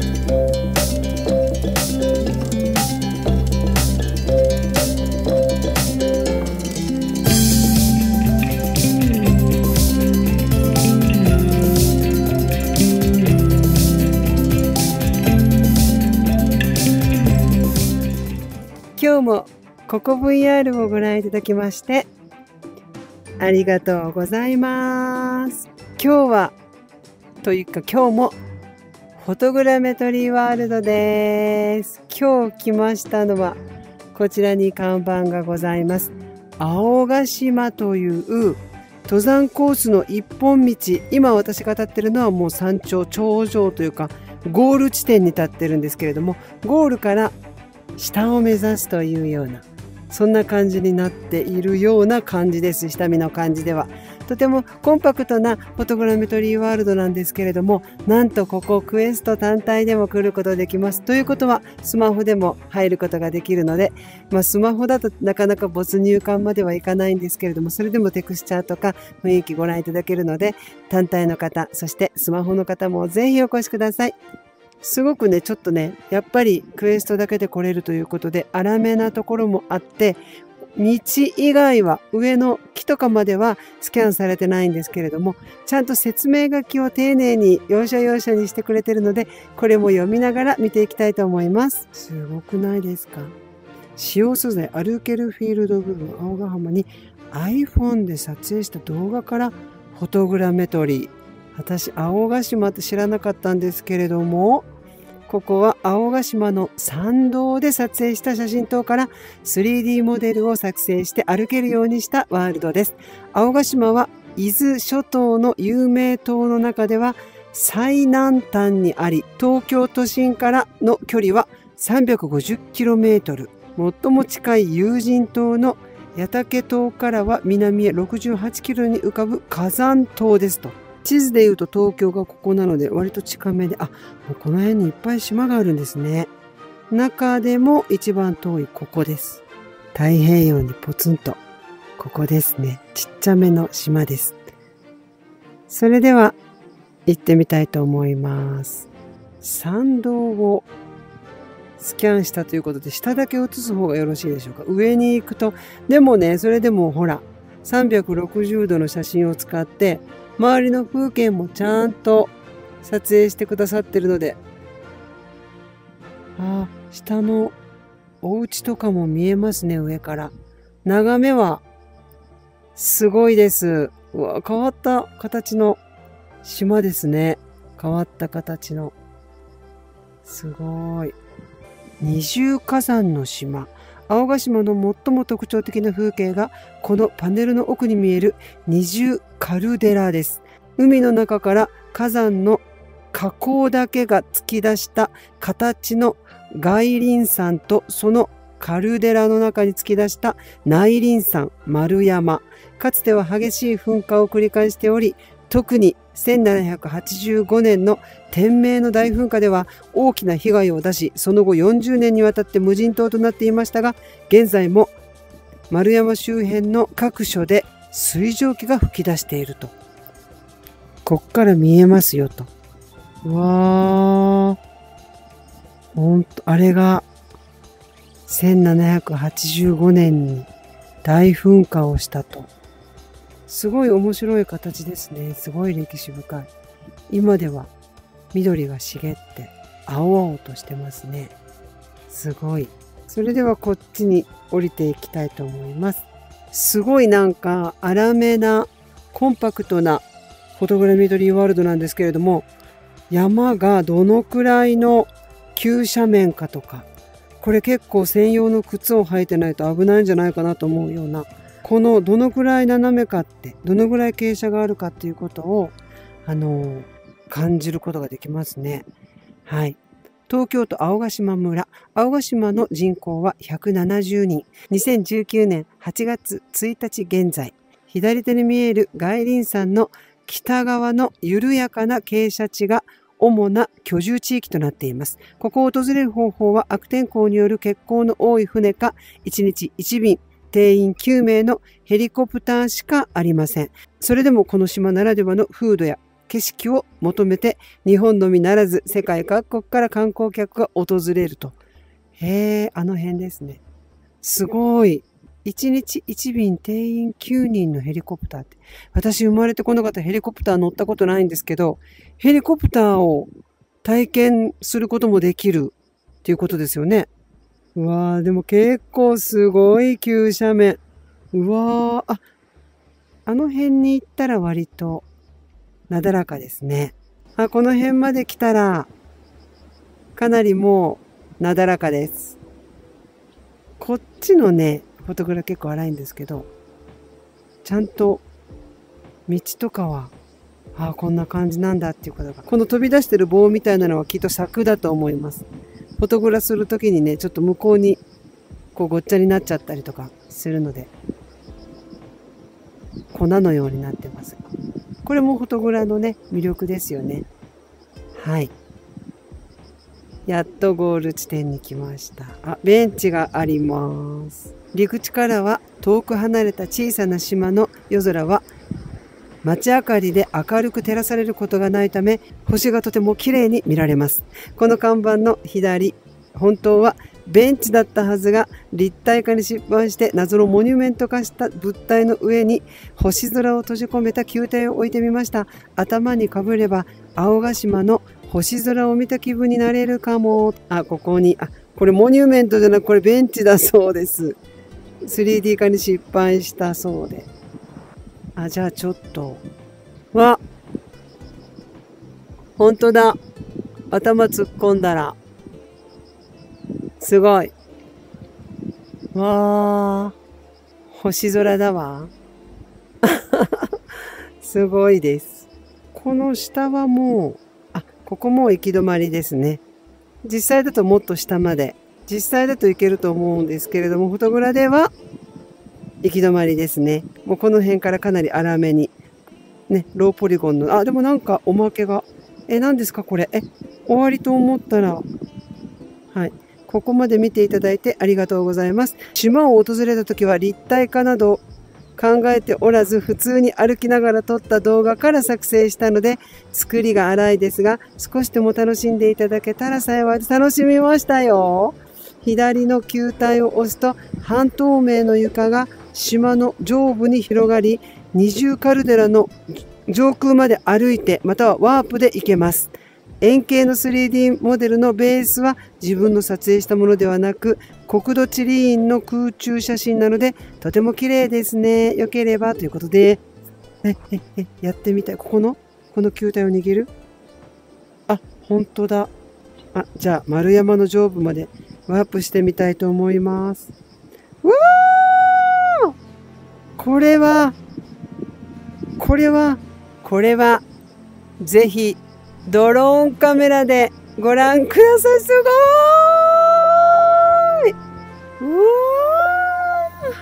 A: 今日もココ VR をご覧いただきましてありがとうございます。今日もフォトグラメトリーワールドです。今日来ましたのはこちらに看板がございます。青ヶ島という登山コースの一本道。今私が立ってるのはもう山頂、頂上というかゴール地点に立ってるんですけれども、ゴールから下を目指すというようなそんな感じになっているような感じです。下見の感じではとてもコンパクトなフォトグラメトリーワールドなんですけれども、なんとここクエスト単体でも来ることできます。ということはスマホでも入ることができるので、スマホだとなかなか没入感まではいかないんですけれども、それでもテクスチャーとか雰囲気ご覧いただけるので、単体の方そしてスマホの方もぜひお越しください。すごくね、ちょっとね、やっぱりクエストだけで来れるということで、粗めなところもあって、道以外は上の木とかまではスキャンされてないんですけれども、ちゃんと説明書きを丁寧に要所要所にしてくれてるので、これも読みながら見ていきたいと思います。すごくないですか？使用素材、歩けるフィールド部分、青ヶ浜に iPhone で撮影した動画からフォトグラメトリー。私、青ヶ島って知らなかったんですけれども、ここは青ヶ島の参道で撮影した写真等から 3D モデルを作成して歩けるようにしたワールドです。青ヶ島は伊豆諸島の有名島の中では最南端にあり、東京都心からの距離は 350km。最も近い有人島の矢竹島からは南へ 68km に浮かぶ火山島ですと。地図でいうと東京がここなので割と近めで、もうこの辺にいっぱい島があるんですね。中でも一番遠いここです。太平洋にポツンと。ここですね。ちっちゃめの島です。それでは行ってみたいと思います。 参道をスキャンしたということで、下だけ映す方がよろしいでしょうか。上に行くと、でもね、それでもほら、360度の写真を使って、周りの風景もちゃんと撮影してくださってるので、下のお家とかも見えますね、上から。眺めはすごいです。うわ、変わった形の島ですね。変わった形の。すごい。二重火山の島。青ヶ島の最も特徴的な風景が、このパネルの奥に見える二重カルデラです。海の中から火山の火口だけが突き出した形の外輪山と、そのカルデラの中に突き出した内輪山丸山。かつては激しい噴火を繰り返しており、特に1785年の天明の大噴火では大きな被害を出し、その後40年にわたって無人島となっていましたが、現在も丸山周辺の各所で水蒸気が噴き出していると。こっから見えますよと。うわー。ほんと、あれが1785年に大噴火をしたと。すごい面白い形ですね。すごい歴史深い。今では緑が茂って青々としてますね。すごい。それではこっちに降りていきたいと思います。すごいなんか粗めなコンパクトなフォトグラメトリーワールドなんですけれども、山がどのくらいの急斜面かとか、これ結構専用の靴を履いてないと危ないんじゃないかなと思うような、このどのくらい斜めかって、どのくらい傾斜があるかっていうことを、感じることができますね。はい。東京都青ヶ島村。青ヶ島の人口は170人。2019年8月1日現在。左手に見える外輪山の北側の緩やかな傾斜地が主な居住地域となっています。ここを訪れる方法は悪天候による欠航の多い船か、1日1便、定員9名のヘリコプターしかありません。それでもこの島ならではの風土や景色を求めて、日本のみならず世界各国から観光客が訪れると。あの辺ですね。すごい。1日1便定員9人のヘリコプターって。私生まれてこの方ヘリコプター乗ったことないんですけど、ヘリコプターを体験することもできるっていうことですよね。うわー、でも結構すごい急斜面。うわー、あの辺に行ったら割となだらかですね。この辺まで来たらかなりもうなだらかです。こっちのね、フォトグラ結構荒いんですけど、ちゃんと道とかは、こんな感じなんだっていうことが。この飛び出してる棒みたいなのはきっと柵だと思います。フォトグラするときにね、ちょっと向こうにこうごっちゃになっちゃったりとかするので、粉のようになってます。これもフォトグラのね、魅力ですよね。はい。やっとゴール地点に来ました。ベンチがあります。陸地からは遠く離れた小さな島の夜空は街明かりで明るく照らされることがないため、星がとても綺麗に見られます。この看板の左、本当はベンチだったはずが立体化に失敗して謎のモニュメント化した物体の上に星空を閉じ込めた球体を置いてみました。頭にかぶれば青ヶ島の星空を見た気分になれるかも。ここに、これモニュメントじゃなくこれベンチだそうです。3D 化に失敗したそうで。じゃあちょっと。ほんとだ。頭突っ込んだら。すごい。星空だわ。すごいです。この下はもう、ここも行き止まりですね。実際だともっと下まで。実際だと行けると思うんですけれども、フォトグラでは行き止まりですね。もうこの辺からかなり粗めに。ね、ローポリゴンの、でもなんかおまけが。何ですかこれ。終わりと思ったら、はい。ここまで見ていただいてありがとうございます。島を訪れた時は立体化など考えておらず、普通に歩きながら撮った動画から作成したので、作りが荒いですが、少しでも楽しんでいただけたら幸いです。楽しみましたよ。左の球体を押すと、半透明の床が島の上部に広がり、二重カルデラの上空まで歩いて、またはワープで行けます。円形の 3D モデルのベースは自分の撮影したものではなく、国土地理院の空中写真なので、とても綺麗ですね。よければということで、やってみたい。この球体を握る。あ、本当だ。あ、じゃあ、丸山の上部までワープしてみたいと思います。うわー！これは、ぜひ、ドローンカメラでご覧ください。すごーい！うわー！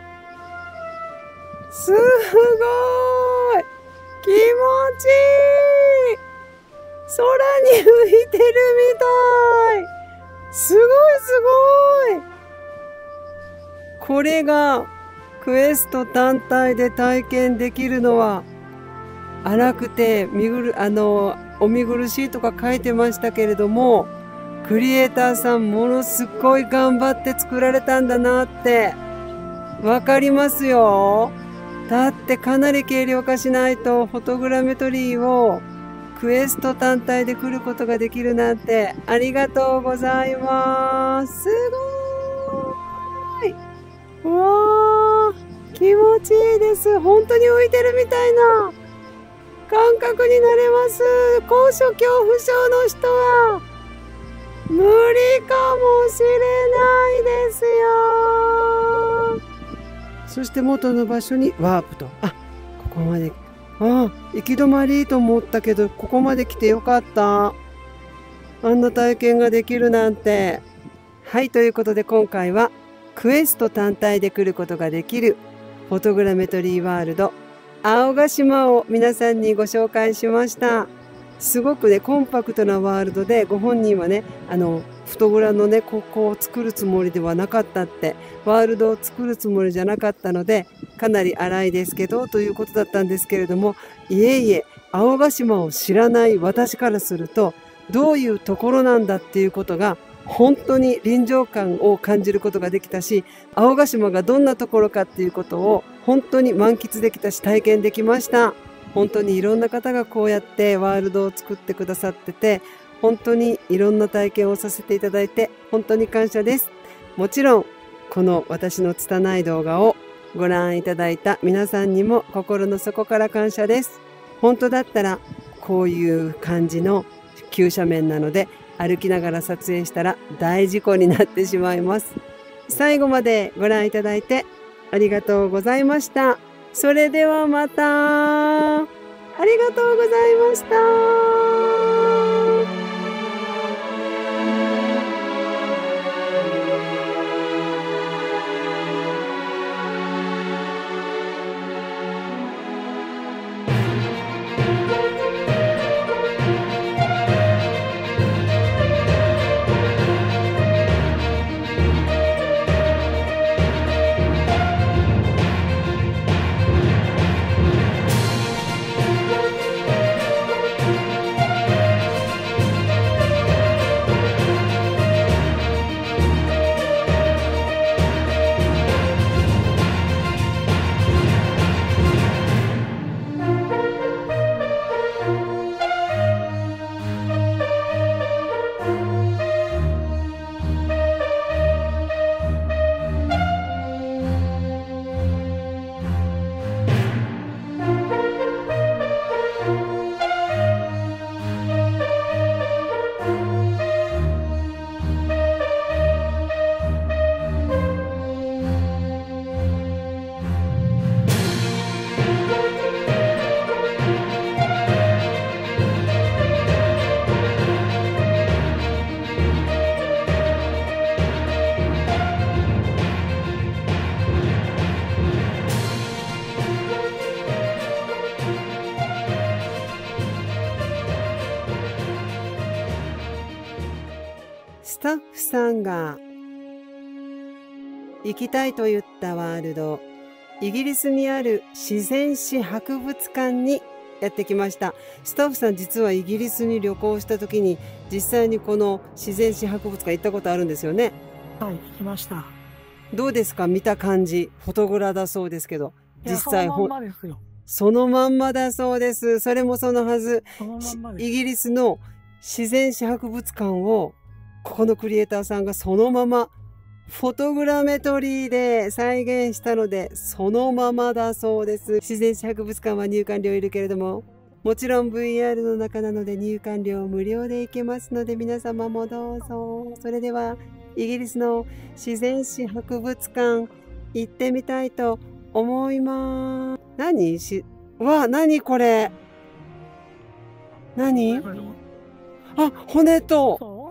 A: すごーい！気持ちいい！空に浮いてるみたい！すごいすごい！これがクエスト単体で体験できるのは荒くてお見苦しいとか書いてましたけれども、クリエイターさんものすごい頑張って作られたんだなってわかりますよ。だってかなり軽量化しないとフォトグラメトリーをクエスト単体で来ることができるなんてありがとうございます。すごーい。うわー、気持ちいいです。本当に浮いてるみたいな感覚になれます。高所恐怖症の人は無理かもしれないですよ。そして元の場所にワープと。あ、ここまで。行き止まりと思ったけど、ここまで来てよかった。あんな体験ができるなんて。はい、ということで今回はクエスト単体で来ることができるフォトグラメトリーワールド青ヶ島を皆さんにご紹介しました。すごくね、コンパクトなワールドで、ご本人はね、フトグラのね、ここを作るつもりではなかったって、ワールドを作るつもりじゃなかったので、かなり荒いですけど、ということだったんですけれども、いえいえ、青ヶ島を知らない私からすると、どういうところなんだっていうことが、本当に臨場感を感じることができたし、青ヶ島がどんなところかっていうことを本当に満喫できたし体験できました。本当にいろんな方がこうやってワールドを作ってくださってて、本当にいろんな体験をさせていただいて本当に感謝です。もちろんこの私の拙い動画をご覧いただいた皆さんにも心の底から感謝です。本当だったらこういう感じの急斜面なので歩きながら撮影したら大事故になってしまいます。最後までご覧いただいてありがとうございました。それではまた。ありがとうございました。スタッフさんが行きたいと言ったワールド、 イギリスにある自然史博物館にやってきました。スタッフさん実はイギリスに旅行した時に実際にこの自然史博物館行ったことあるんですよね。
B: はい、行きました。
A: どうですか、見た感じ。フォトグラだそうですけど。実際
B: そのまんまですよ。
A: そのまんまだそうです。それもそのはず。
B: そのまんまです。
A: イギリスの自然史博物館をここのクリエイターさんがそのままフォトグラメトリーで再現したのでそのままだそうです。自然史博物館は入館料いるけれども、もちろん VR の中なので入館料無料で行けますので皆様もどうぞ。それではイギリスの自然史博物館行ってみたいと思います。何これ。何？あ、骨と。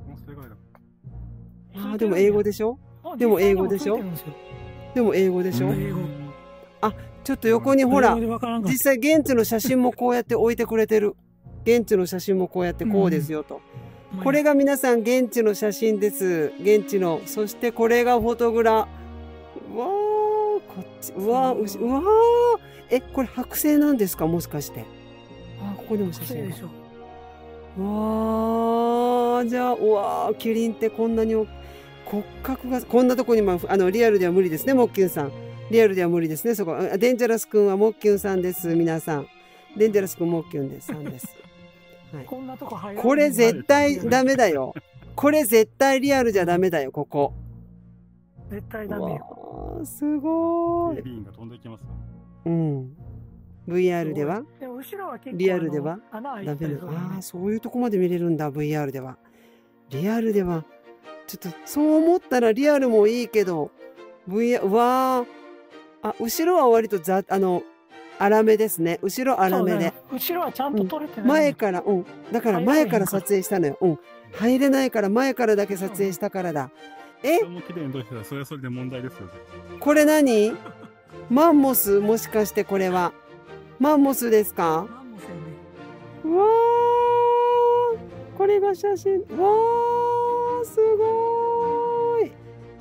A: でも英語でしょ？でも英語でしょ？でも英語でしょ？あ、ちょっと横にほら、実際現地の写真もこうやって置いてくれてる。現地の写真もこうやってこうですよと。これが皆さん現地の写真です。現地の。そしてこれがフォトグラ。うわー、こっち。うわー、うわー。これ剥製なんですか、もしかして。ここでも写真が。うわー、じゃあ、うわー、キリンってこんなに骨格が、こんなとこにも、リアルでは無理ですね、モッキュンさん。リアルでは無理ですね、そこ。デンジャラス君はモッキュンさんです、皆さん。デンジャラス君、モッキュンです、さんです。はい。これ絶対ダメだよ。これ絶対リアルじゃダメだよ、ここ。
B: 絶対ダメよ。
A: すごーい。
C: 警備員が飛んでいきます。
A: うん。VR ではリアルではダメだ。そういうとこまで見れるんだ、VR では。リアルでは。ちょっと、そう思ったらリアルもいいけど、VR、後ろは割と粗めですね。後ろ粗めで。
B: 後ろはちゃんと撮れてない。
A: 前から、だから前から撮影したのよ。入れないから前からだけ撮影したからだ。
C: それはそれで問題ですよ。
A: これ何？マンモス？もしかしてこれは。マンモスですか？うわー、これが写真。わー、すごーい。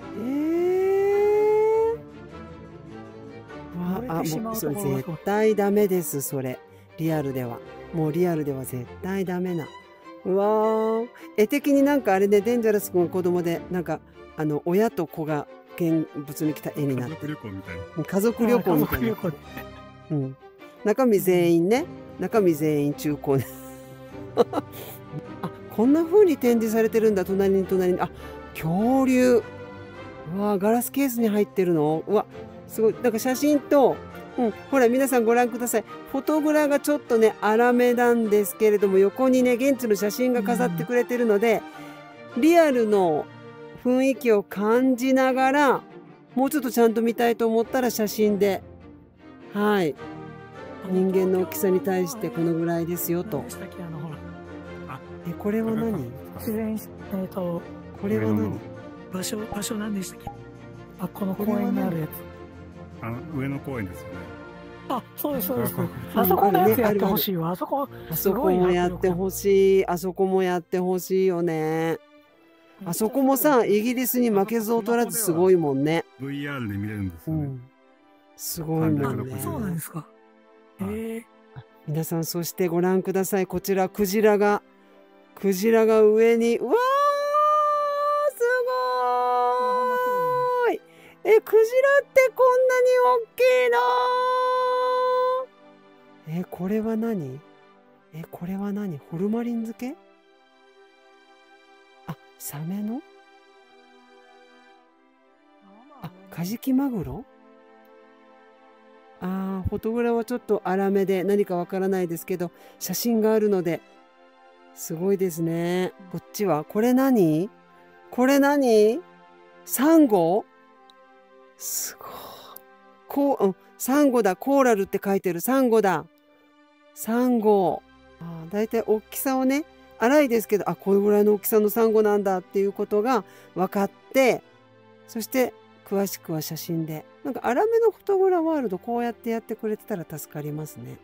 A: もうそれ絶対ダメです、それ。リアルでは。もうリアルでは絶対ダメな。うわー。絵的になんかあれね、デンジャラス君の子供で、なんか、親と子が見物に来た絵になって。
C: 家族旅行みたいな。
A: 家族旅行みたいな。うん。中身全員ね。中身全員中高ね。こんな風に展示されてるんだ、隣に。恐竜。うわ、ガラスケースに入ってるの？うわ、すごい。なんか写真と、ほら、皆さんご覧ください。フォトグラがちょっとね、粗めなんですけれども、横にね、現地の写真が飾ってくれてるので、リアルの雰囲気を感じながら、もうちょっとちゃんと見たいと思ったら写真で、はい。人間の大きさに対してこのぐらいですよと。これは何？これは何？
B: 場所何でしたっけ？この公園にあるやつ。
C: 上野公園ですよね。
B: そうです、そうです。あそこのやつやってほしいわ。あそこ
A: もやってほしい。あそこもやってほしいよね。あそこもさ、イギリスに負けず劣らずすごいもんね。
C: VR で見れるんですよね。
A: すごいもんね。
B: そうなんですか。
A: 皆さん、そしてご覧ください。こちら、クジラが上に、うわー、すごーい。クジラってこんなに大きいの？これは何？これは何？ホルマリン漬け？サメの？カジキマグロ？フォトグラはちょっと粗めで何かわからないですけど、写真があるので、すごいですね。こっちは、これ何？サンゴ？すごい。サンゴだ。コーラルって書いてる。サンゴだ。サンゴ。だいたい大きさをね、粗いですけど、これぐらいの大きさのサンゴなんだっていうことが分かって、そして詳しくは写真で。なんか粗めのフォトグラワールドこうやってやってくれてたら助かりますね。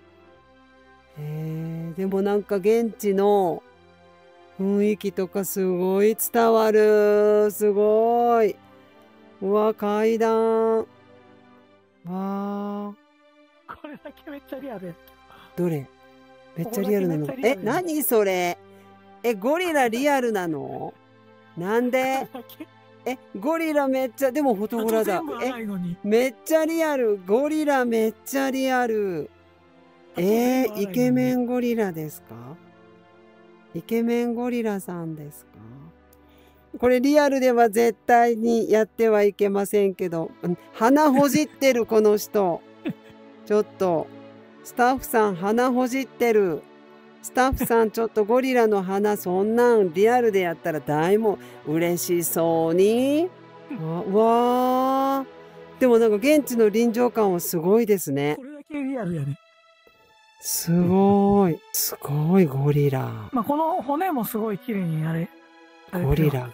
A: でもなんか現地の雰囲気とかすごい伝わる。すごい。うわ、階段。 わ
B: これだけめっちゃリアルやっ
A: ー、どれめっちゃリアルなの。
B: ここだけめっちゃリアルや
A: 何それ。ゴリラリアルなのなんで
B: た。これだけ
A: ゴリラめっちゃ、でもフォトグラだ。
B: 全部荒いのに。
A: めっちゃリアル。ゴリラめっちゃリアル。イケメンゴリラですか？イケメンゴリラさんですか？これリアルでは絶対にやってはいけませんけど、鼻ほじってるこの人。ちょっと、スタッフさん鼻ほじってる。スタッフさんちょっとゴリラの鼻そんなんリアルでやったら大も嬉しそうに。うわー。でもなんか現地の臨場感はすごいですね。
B: これだけリアルやね。
A: すごい。すごいゴリラ。
B: まあこの骨もすごい綺麗にやれ。
A: ゴリラが。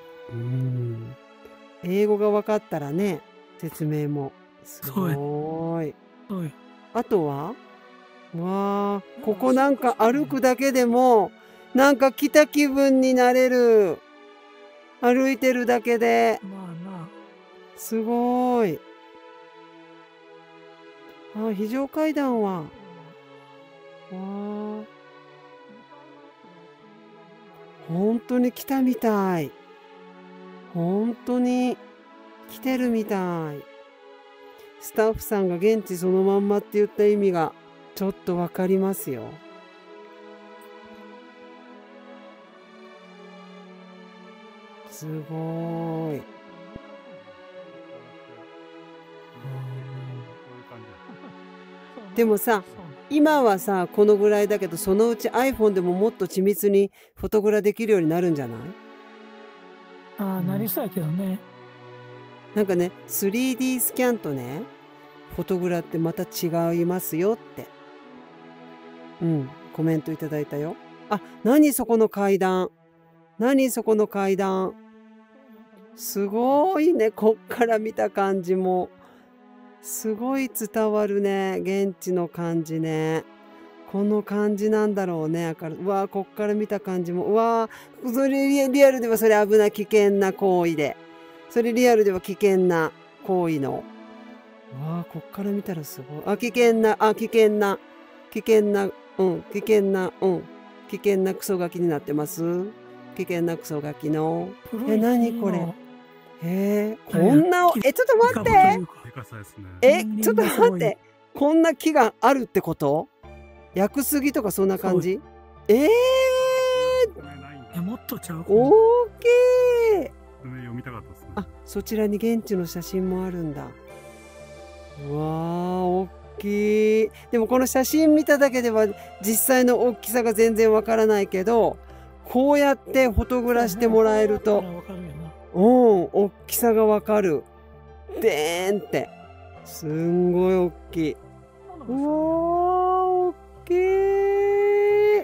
A: 英語が分かったらね、説明も。すごい。
B: そうよ。
A: あとはわあ、ここなんか歩くだけでも、なんか来た気分になれる。歩いてるだけで。
B: まあな。
A: すごい。非常階段は。わあ。本当に来たみたい。本当に来てるみたい。スタッフさんが現地そのまんまって言った意味がちょっとわかりますよ。すごい。でもさ、今はさ、このぐらいだけど、そのうち iPhone でももっと緻密にフォトグラできるようになるんじゃない？
B: なりそうやけどね。
A: なんかね、3D スキャンとね、フォトグラってまた違いますよって。コメントいただいたよ。何そこの階段。何そこの階段。すごいね、こっから見た感じも。すごい伝わるね、現地の感じね。この感じなんだろうね。うわー、こっから見た感じも。うわー、それリアルではそれ危ない危険な行為で。それリアルでは危険な行為の。うわー、こっから見たらすごい。危険なクソガキになってます。危険なクソガキの。何これ。こんな、ちょっと待って。ちょっと待って。こんな木があるってこと？屋久杉とかそんな感じ？
B: もっとちゃう。
A: 大きい。
C: 読みたかったですね。
A: そちらに現地の写真もあるんだ。うわー、大きい。でもこの写真見ただけでは実際の大きさが全然わからないけど、こうやってフォトグラしてもらえると、大きさがわかる。でーんって。すんごい大きい。うわー、大きい。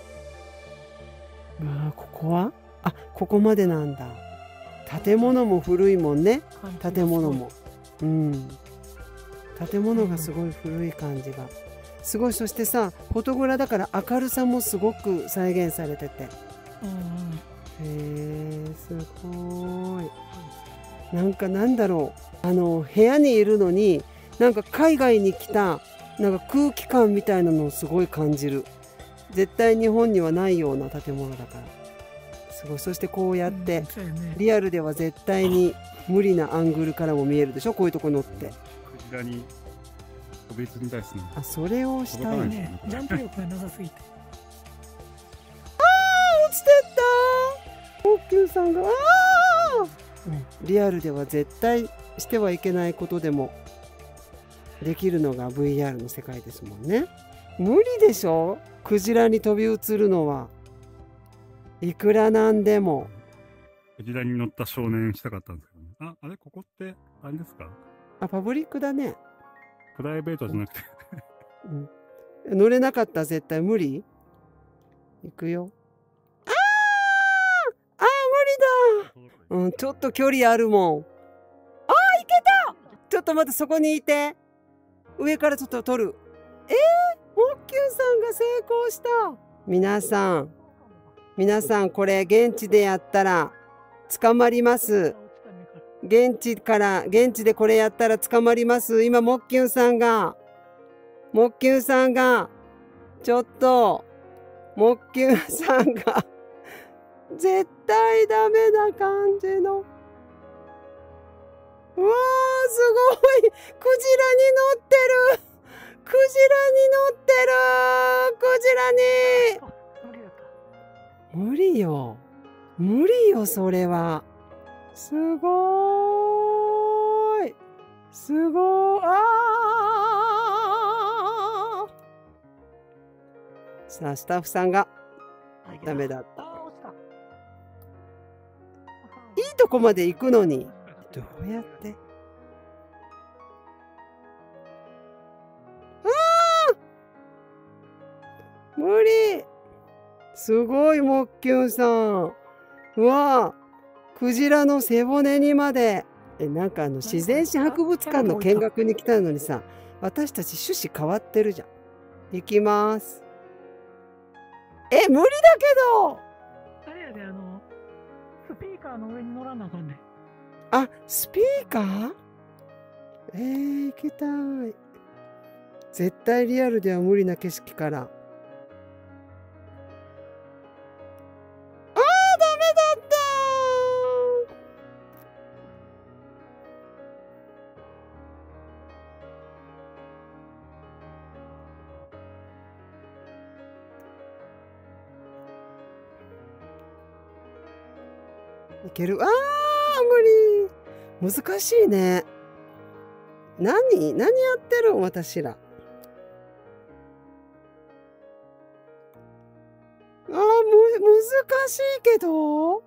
A: ここは？ここまでなんだ。建物も古いもんね。建物も。建物がすごい古い感じが。すごい。そしてさ、フォトグラだから明るさもすごく再現されてて。すごい。なんだろう。部屋にいるのに、なんか海外に来た、なんか空気感みたいなのをすごい感じる。絶対日本にはないような建物だから。すごい。そしてこうやって、リアルでは絶対に無理なアングルからも見えるでしょ、こういうとこ乗って。
C: クジラに飛びつみたいですね。
A: それをしたい
B: ね。ジャンプ力がなさすぎて。
A: 落ちてったー。オッキューさんが、リアルでは絶対してはいけないことでもできるのが VR の世界ですもんね。無理でしょ、クジラに飛び移るのは。いくらなんでも。
C: クジラに乗った少年したかったんですけどね。あれここってあれですか？
A: パブリックだね。
C: プライベートじゃなくて
A: 乗れなかったら絶対無理。行くよ。無理だ。ちょっと距離あるもん。行けた。ちょっと待って、そこにいて。上からちょっと撮る。モッキュンさんが成功した。皆さんこれ現地でやったら捕まります。 現地でこれやったら捕まります。今、もっきゅんさんが、ちょっと、もっきゅんさんが、絶対ダメな感じの。うわー、すごい。クジラに乗ってる。クジラに。無理よ。それは。すごーい。さあ、スタッフさんがダメだった。いいとこまで行くのに。どうやって。無理。すごい、もっきゅんさん。うわぁ。クジラの背骨にまで。なんか自然史博物館の見学に来たのにさ、私たち趣旨変わってるじゃん。行きます。無理だけど。
B: あれやで、スピーカーの上に乗らなあかんねん。
A: あ、スピーカー？行きたい。絶対リアルでは無理な景色から。ダメだったー。いける。無理。難しいね。何やってるん私ら。難しいけど。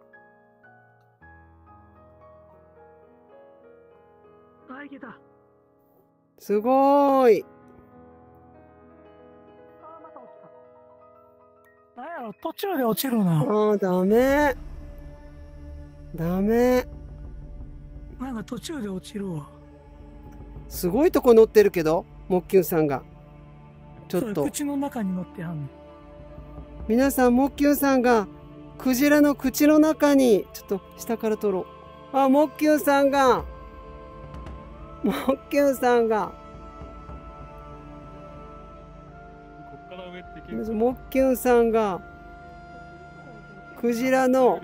B: いけた。
A: すごーい。
B: また落ちた。なんやろ、途中で落ちるな。
A: ダメ。
B: なんか途中で落ちるわ。
A: すごいとこ乗ってるけど、もっきゅんさんが。ちょっと。
B: 口の中に乗ってはんねん。
A: 皆さん、もっきゅんさんが、クジラの口の中に、ちょっと下から撮ろう。もっきゅんさんが、
C: こっから上っていける。
A: もっきゅんさんが、クジラの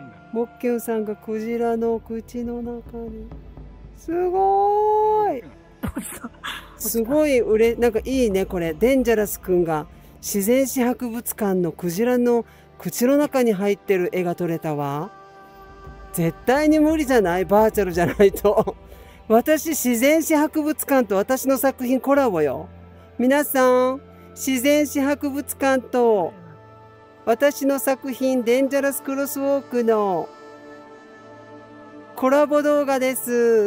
A: 口の中に。すごーい。すごいなんかいいね、これ。デンジャラスくんが自然史博物館のクジラの口の中に入ってる絵が撮れたわ。絶対に無理じゃない？バーチャルじゃないと。私、自然史博物館と私の作品コラボよ。皆さん、自然史博物館と私の作品デンジャラスクロスウォークのコラボ動画です。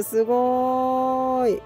A: すごーい。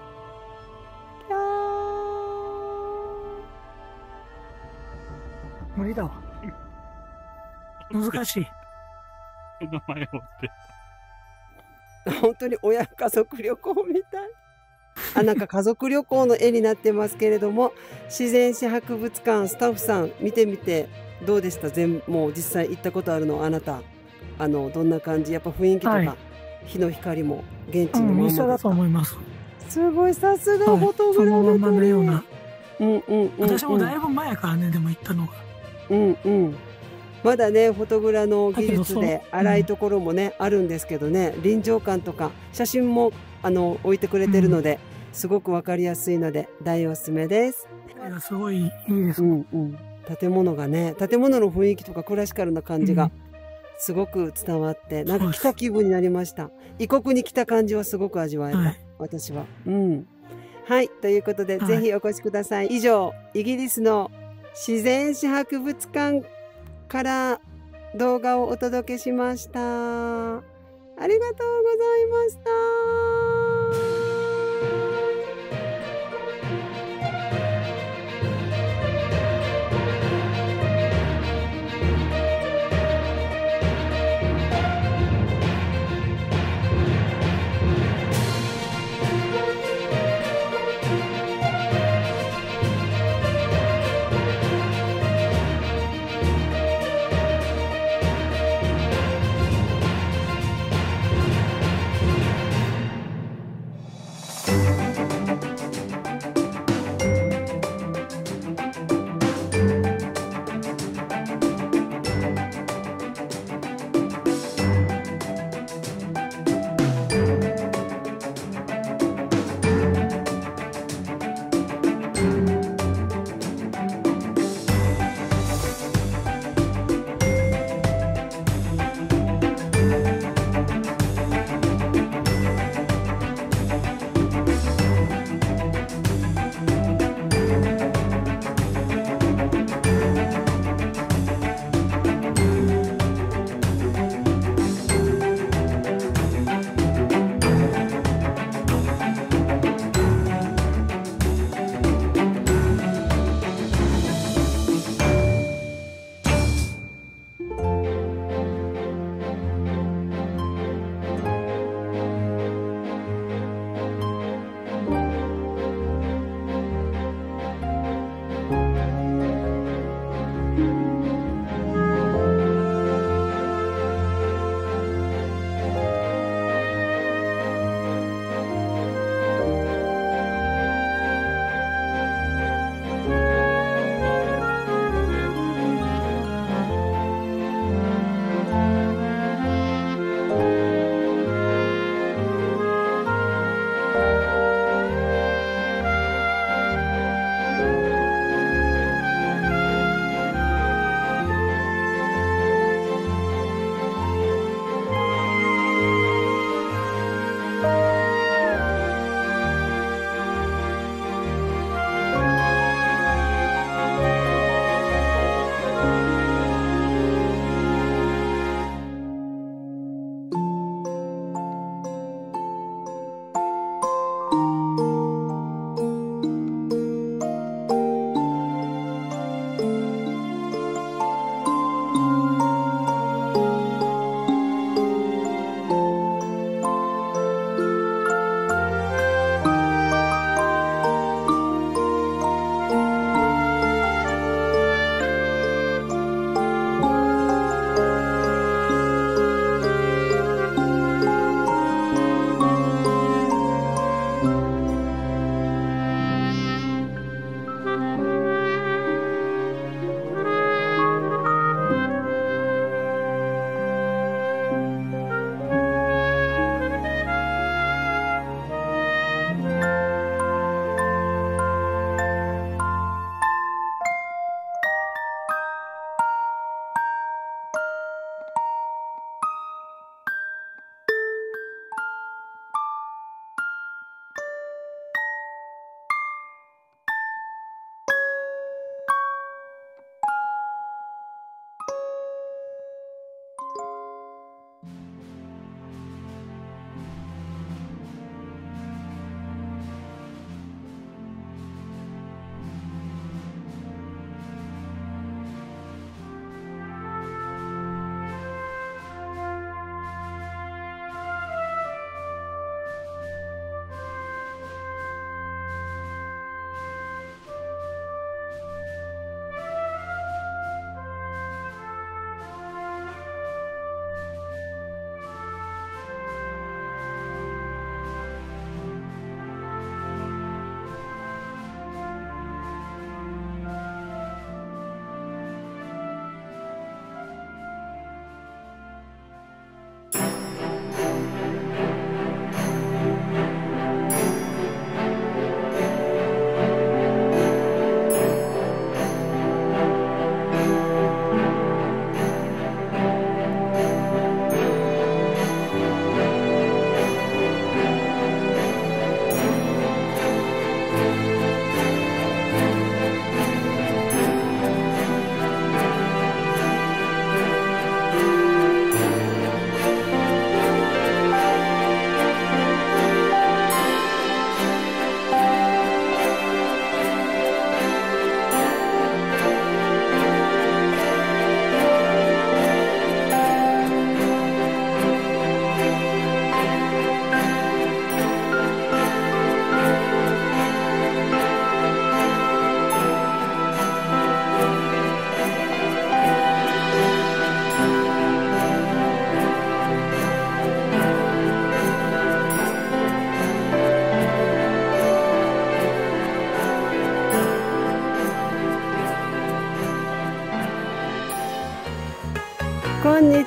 B: 無理だわ。難しい。
C: 名前をって。
A: 本当に家族旅行みたい。なんか家族旅行の絵になってますけれども、自然史博物館スタッフさん見てみてどうでした？もう実際行ったことあるのあなた。どんな感じ？やっぱ雰囲気とか、日の光も現地のまま
B: 一緒だと思います。
A: すごい、さすがフォトグラメトリー。
B: 私もだいぶ前からね、でも行ったのが。
A: まだね、フォトグラの技術で荒いところもね、あるんですけどね、臨場感とか写真も置いてくれてるので、すごくわかりやすいので大おすすめです。
B: すごいいいです。
A: 建物の雰囲気とかクラシカルな感じがすごく伝わって、なんか来た気分になりました。異国に来た感じはすごく味わえた、私は。はい、ということで、ぜひお越しください。以上、イギリスの自然史博物館から動画をお届けしました。ありがとうございました。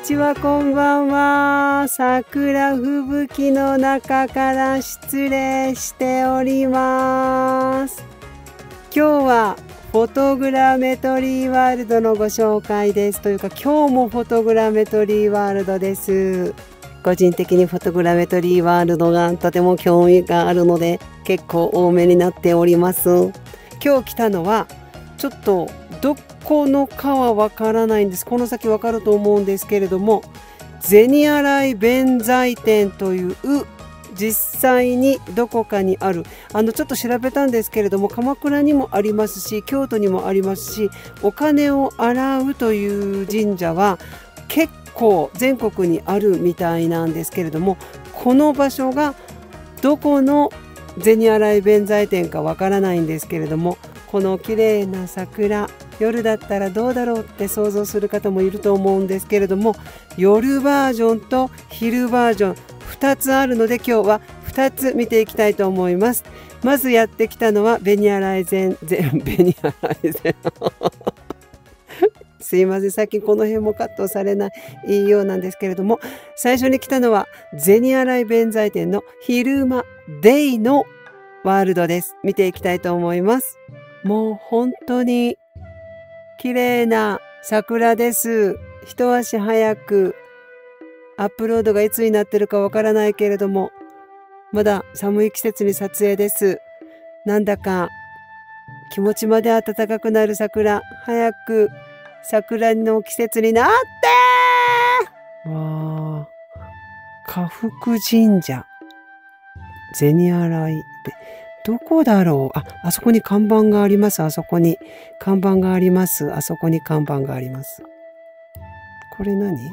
A: ちは、こんばんは。桜吹雪の中から失礼しております。今日はフォトグラメトリーワールドのご紹介です。というか、今日もフォトグラメトリーワールドです。個人的にフォトグラメトリーワールドがとても興味があるので、結構多めになっております。今日来たのは、ちょっとどこのかはわからないんです。この先わかると思うんですけれども、銭洗弁財天という実際にどこかにある、ちょっと調べたんですけれども、鎌倉にもありますし、京都にもありますし、お金を洗うという神社は結構全国にあるみたいなんですけれども、この場所がどこの銭洗弁財天かわからないんですけれども、この綺麗な桜、夜だったらどうだろうって想像する方もいると思うんですけれども、夜バージョンと昼バージョン2つあるので、今日は2つ見ていきたいと思います。まずやってきたのは紅洗弁すいません、最近この辺もカットされないようなんですけれども、最初に来たのは銭洗弁財天の昼間デイのワールドです。見ていきたいと思います。もう本当に綺麗な桜です。一足早くアップロードがいつになってるかわからないけれども、まだ寒い季節に撮影です。なんだか気持ちまで暖かくなる桜、早く桜の季節になってわー、家福神社銭洗いどこだろう。あそこに看板があります。あそこに看板があります。あそこに看板があります。これ何？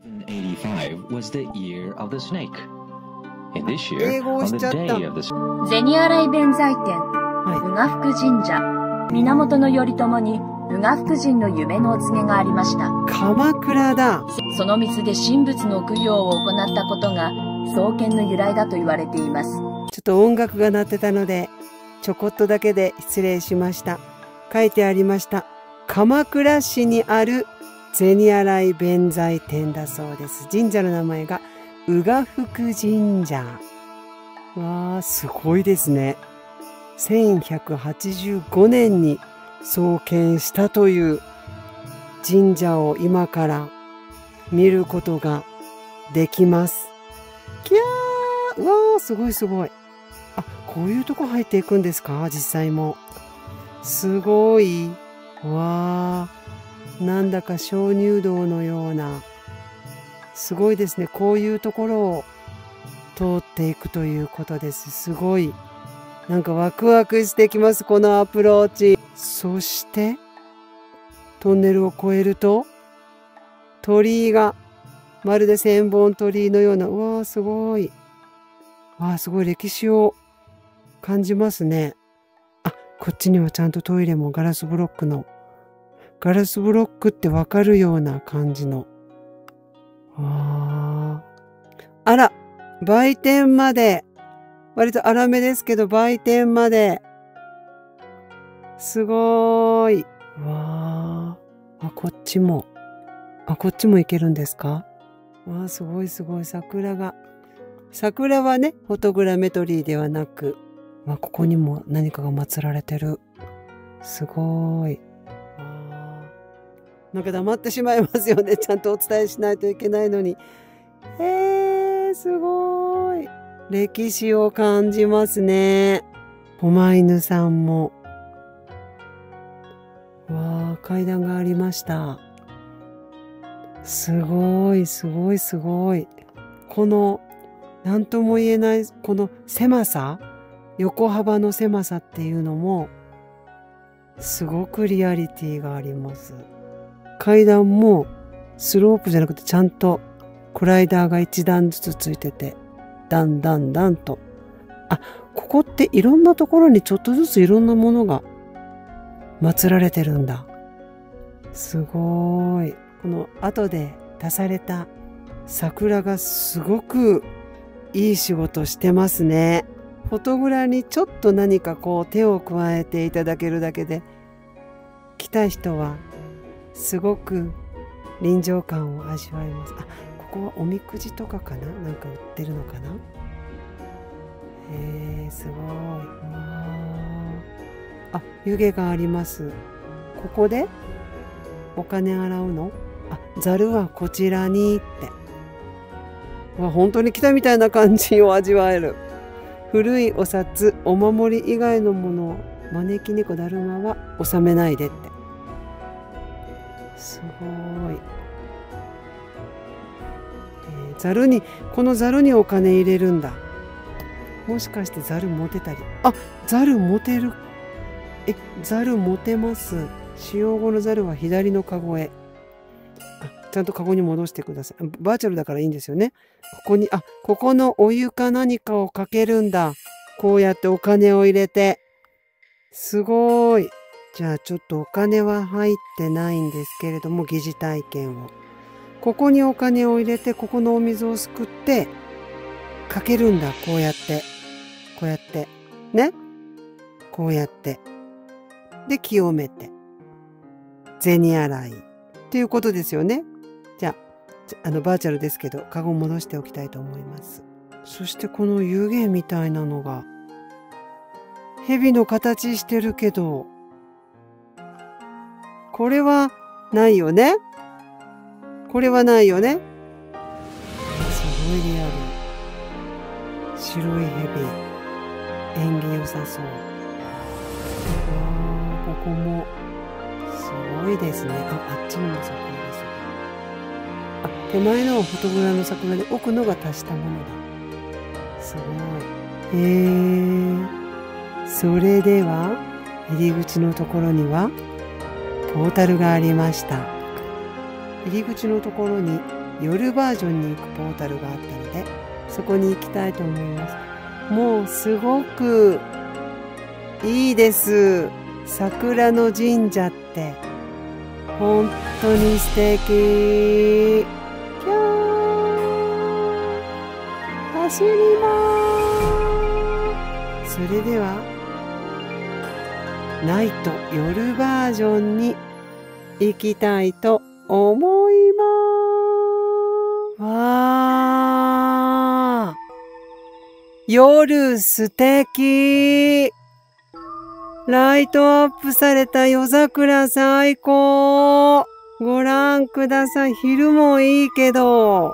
A: 英語をしちゃった。
D: 銭洗弁財天、宇賀福神社、源頼朝に宇賀福神の夢のお告げがありました。
A: 鎌倉だ。
D: その水で神仏の供養を行ったことが創建の由来だと言われています。
A: ちょっと音楽が鳴ってたので、ちょこっとだけで失礼しました。書いてありました。鎌倉市にある銭洗弁財天だそうです。神社の名前が宇賀福神社。わー、すごいですね。1185年に創建したという神社を今から見ることができます。キャー、うわー、すごいすごい。こういうとこ入っていくんですか？実際も。すごい。わー。なんだか鍾乳洞のような。すごいですね。こういうところを通っていくということです。すごい。なんかワクワクしてきます。このアプローチ。そして、トンネルを越えると、鳥居が、まるで千本鳥居のような。うわー、すごい。わー、すごい歴史を感じますね。こっちにはちゃんとトイレもガラスブロックってわかるような感じの。あら、売店まで。割と粗めですけど、売店まで。すごーい。わー。こっちも行けるんですか？わー、すごいすごい。桜はね、フォトグラメトリーではなく、ここにも何かが祀られてる。すごーい。なんか黙ってしまいますよね。ちゃんとお伝えしないといけないのに。すごーい。歴史を感じますね。狛犬さんも。わー、階段がありました。すごい、すごい、すごい。この、なんとも言えない、この狭さ、横幅の狭さっていうのも、すごくリアリティがあります。階段もスロープじゃなくてちゃんとクライダーが一段ずつついてて、だんだんだんと。ここっていろんなところにちょっとずついろんなものが祀られてるんだ。すごーい。この後で出された桜がすごくいい仕事してますね。フォトグラにちょっと何か手を加えていただけるだけで、来た人はすごく臨場感を味わいます。あ、ここはおみくじとかかな、なんか売ってるのかな。すごい。あ、湯気があります。ここでお金洗うの？あ、ざるはこちらにって。わ、本当に来たみたいな感じを味わえる。古いお札、お守り以外のものを招き猫だるまは納めないでって。すごい。ざるに、このざるにお金入れるんだ。もしかしてざる持てたり。あ、ざる持てる。ざる持てます。使用後のざるは左のカゴへ。ちゃんとカゴに戻してください。バーチャルだからいいんですよね。ここに、ここのお湯か何かをかけるんだ。こうやってお金を入れて。すごい。じゃあちょっとお金は入ってないんですけれども、疑似体験を。ここにお金を入れて、ここのお水をすくって、かけるんだ。こうやって。こうやって。ね。こうやって。で、清めて。銭洗い。っていうことですよね。じゃあ、バーチャルですけど、カゴ戻しておきたいと思います。そしてこの湯気みたいなのが、蛇の形してるけど、これはないよね。これはないよね。すごいリアル。白い蛇。縁起良さそう。ここも、すごいですね。あっちにも桜です。手前のはフォトグラの桜で、奥のが足したものだ。すごい。それでは、入り口のところには、ポータルがありました。入り口のところに、夜バージョンに行くポータルがあったので、そこに行きたいと思います。もう、すごく、いいです。桜の神社って、本当に素敵。走ります。それではナイト夜バージョンに行きたいと思います。わー、夜素敵。ライトアップされた夜桜最高。ご覧ください。昼もいいけど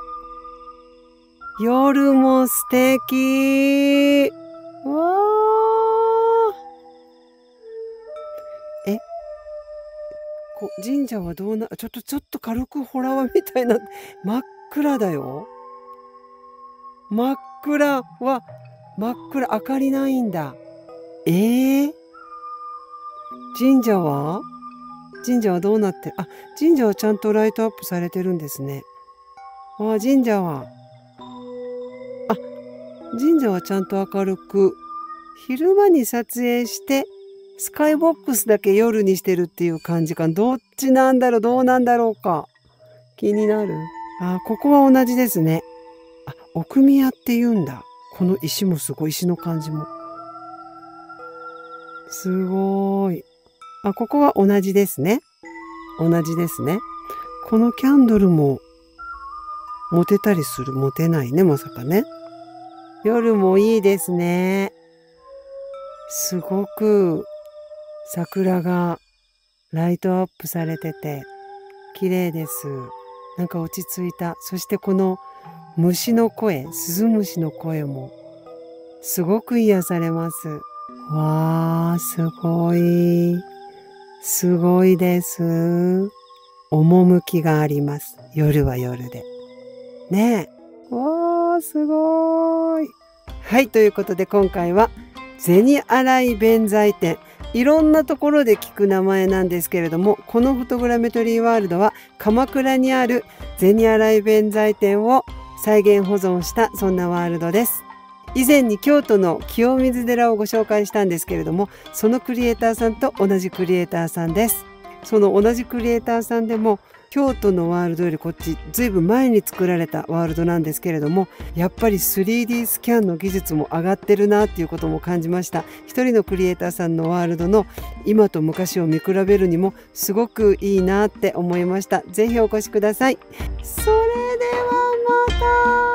A: 夜も素敵。わー。神社はどうな、ちょっと軽くホラーみたいな、真っ暗だよ。真っ暗、明かりないんだ。神社はどうなってる？神社はちゃんとライトアップされてるんですね。神社はちゃんと明るく、昼間に撮影して、スカイボックスだけ夜にしてるっていう感じか。どっちなんだろう？どうなんだろうか。気になる。ここは同じですね。奥宮って言うんだ。この石もすごい。石の感じも。すごい。ここは同じですね。同じですね。このキャンドルも、持てたりする？持てないね、まさかね。夜もいいですね。すごく桜がライトアップされてて綺麗です。なんか落ち着いた。そしてこの虫の声、スズムシの声もすごく癒されます。わー、すごい。すごいです。趣があります。夜は夜で。ねえ。わー、すごい。はい、ということで今回は銭洗弁財天。いろんなところで聞く名前なんですけれども、このフォトグラメトリーワールドは鎌倉にある銭洗弁財天を再現保存したそんなワールドです。以前に京都の清水寺をご紹介したんですけれども、そのクリエイターさんと同じクリエイターさんです。その同じクリエイターさんでも京都のワールドよりこっちずいぶん前に作られたワールドなんですけれども、やっぱり 3D スキャンの技術も上がってるなっていうことも感じました。一人のクリエイターさんのワールドの今と昔を見比べるにもすごくいいなって思いました。ぜひお越しください。それではまた。